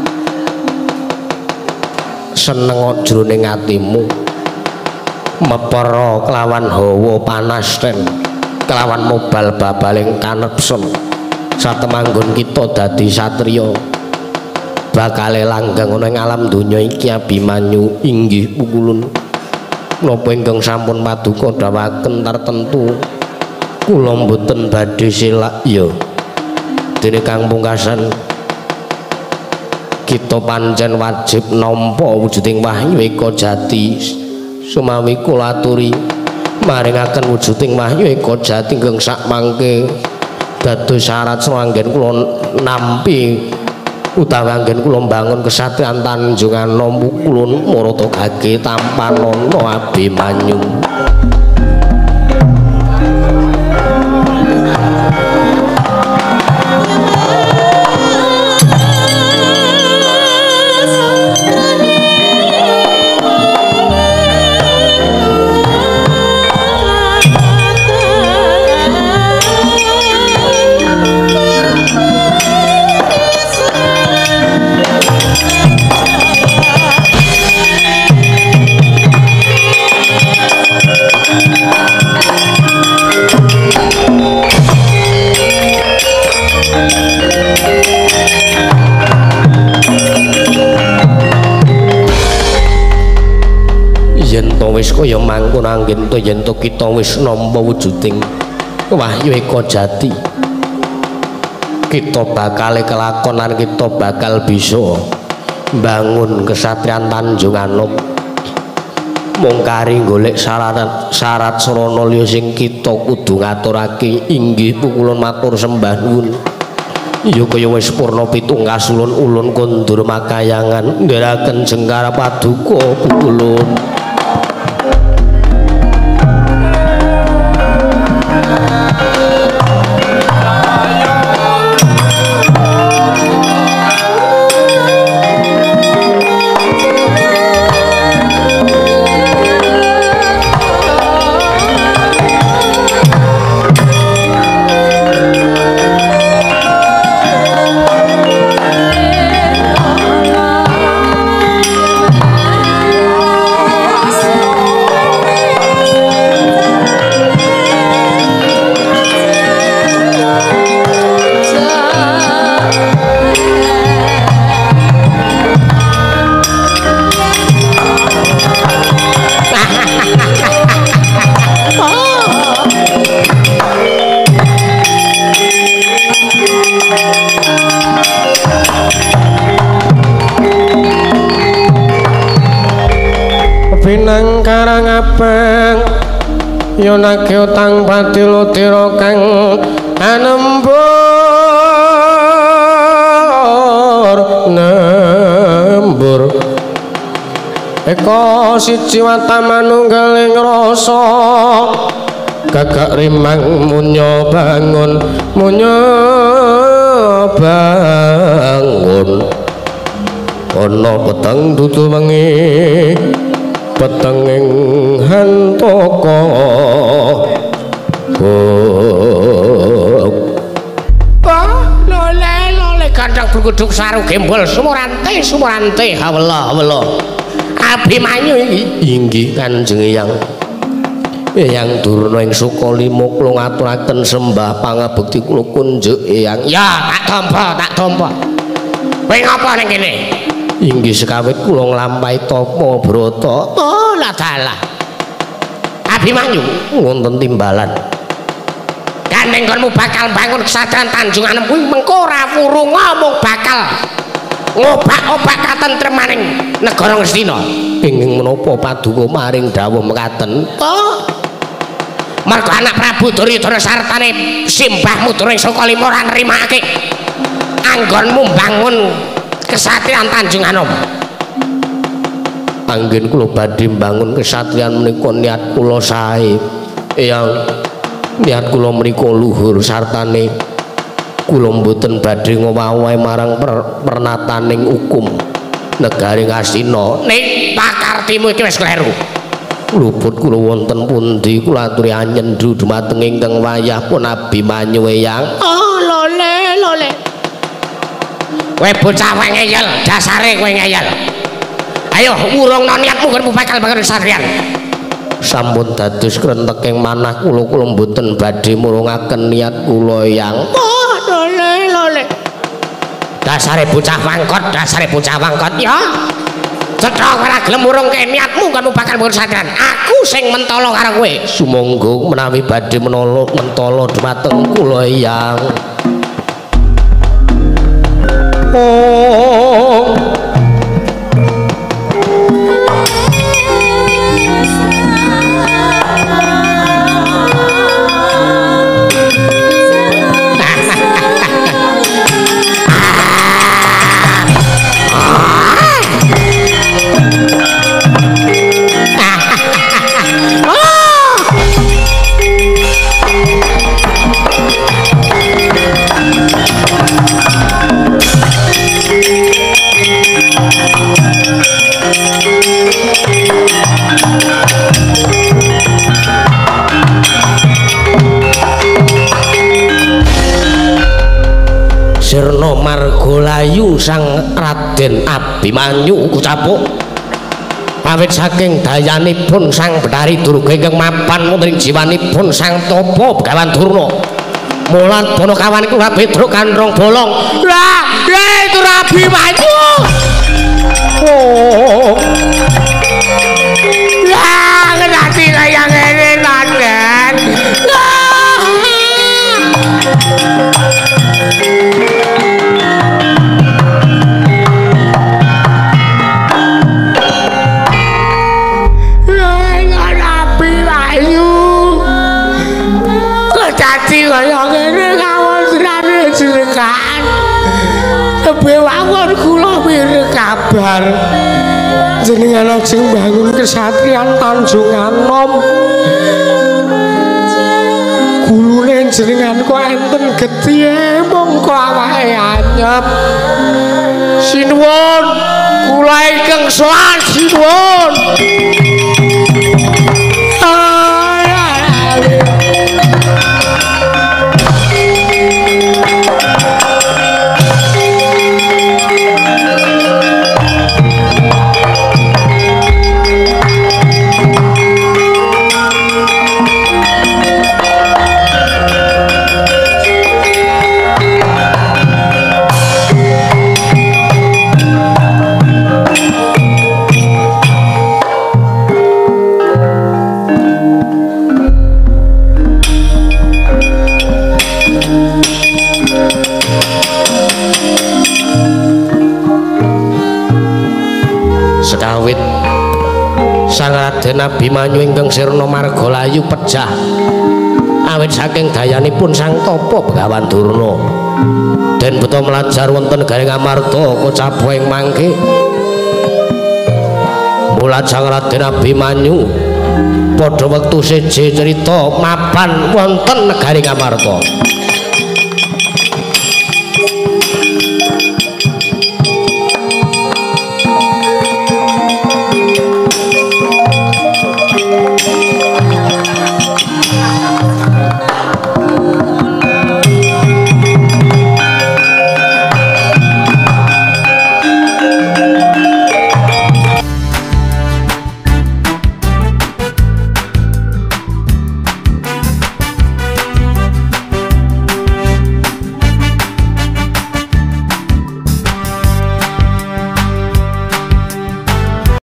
seneng jroning atimu mepara kelawan hawa panas ten kelawan mobal babaling kanepsen satemanggon kita dadi satriya bakale langgeng ana ing alam donya iki Abimanyu inggih pukulun napa ingkang sampun paduka dawuhaken tartentu kula mboten badhe selak ya dene kang pungkasan kita pancen wajib nampa wujuding wahyu eka jati sumawi kula aturi maringaken wujuding wahyu eka jati ingkang sak mangke dados syarat anggen kula nampi utawi anggen kula mbangun kesatriyan Tanjungan Kulun marata gage tampanana Abimanyu wis kaya mangkon anggen to yen to kita wis nampa wujuding wahyu eka jati kita bakal kelakonan kita bakal bisa bangun kesatriyan Tanjungan mung kari golek syarat sarana liya sing kita kudu ngaturake inggih pukulun matur sembah nuwun ya kaya wis purna pitungkas ulun kondur makayangan ndherekaken jengkar paduka pukulun pinang karang abang yonake utang patilo tiro kang nembur eko siji wata manunggaling rasa gagak rimang munyo bangun ana peteng dudu wengi petenging hantaka lole gandang berguduk saru gembol sumurante hawala Abimanyu inggih Kanjeng Eyang Durna ing Sukalima kula ngaturaken sembah pangabekti kula kunjuk Eyang ya tak tampa kowe ngapa ning kene inggih sekawit kula nglampahi tapa brata lah dalah Abimanyu wonten timbalan gandeng konmu bakal bangun kesatriyan Tanjungan kuwi mengko ora wurung ngomong bakal ngobak-obak katentremaning negara Ngastina ing menapa paduka maring dawuh mekaten to mergo anak Prabu Duryudana sartane simbah Mudra ing Sukalima ora nrimake anggonmu bangun kesatriyan Tanjungan anggen kula badhe mbangun kesatriyan menika niat kula sae Eyang niat kula menika luhur sartane kula mboten badhe ngowahi marang pernataning hukum negari Ngastina. Ning pakartimu iki wis kleru. Luput kula wonten pundi kula aturi anyendu dumateng ingkang wayah pun Abimanyu Eyang. Oh lole. Kowe bocah wae ngeyel, dasare kowe ngeyel. Ayo urungno niatmu kan bakal satriyan. Sampun dados krenteking manah kula mboten badhe murungaken niat kula Eyang. Oh lole. Dasare bocah wangkot ya. Cetha ora gelem urungke niatmu kan bakal satriyan. Aku sing mentala karo kowe. Sumangga menawi badhe mentala dumateng kula Eyang. Oh Sirna Margalayu sang Raden Abimanyu kucapuk awit saking dayanipun sang Betari Durga ingkang mapan wonten ing jiwanipun sang Tapa Begawan Durna mulat Banakawan kula Petruk Kandrong Bolong lah itu Abimanyu oh lah ngerti kaya ngene Raden kaya ngene kawontenane jenengan tebe wangun kula mireng kabar jenengan ajeng bangun kesatrian Tanjung Anom gulune jenengan kok enten gedhe mongko awake anyep sinuwun kula ingkang sowan sinuwun sekawit sang Raden Abimanyu ingkang sirna Margalayu pejah awit saking dayanipun sang Tapa Begawan Durna den buta mlajar wonten negari Ngamarta kocap ing mangke mulat sang Raden Abimanyu padha wektu siji cerita mapan wonten negari Ngamarta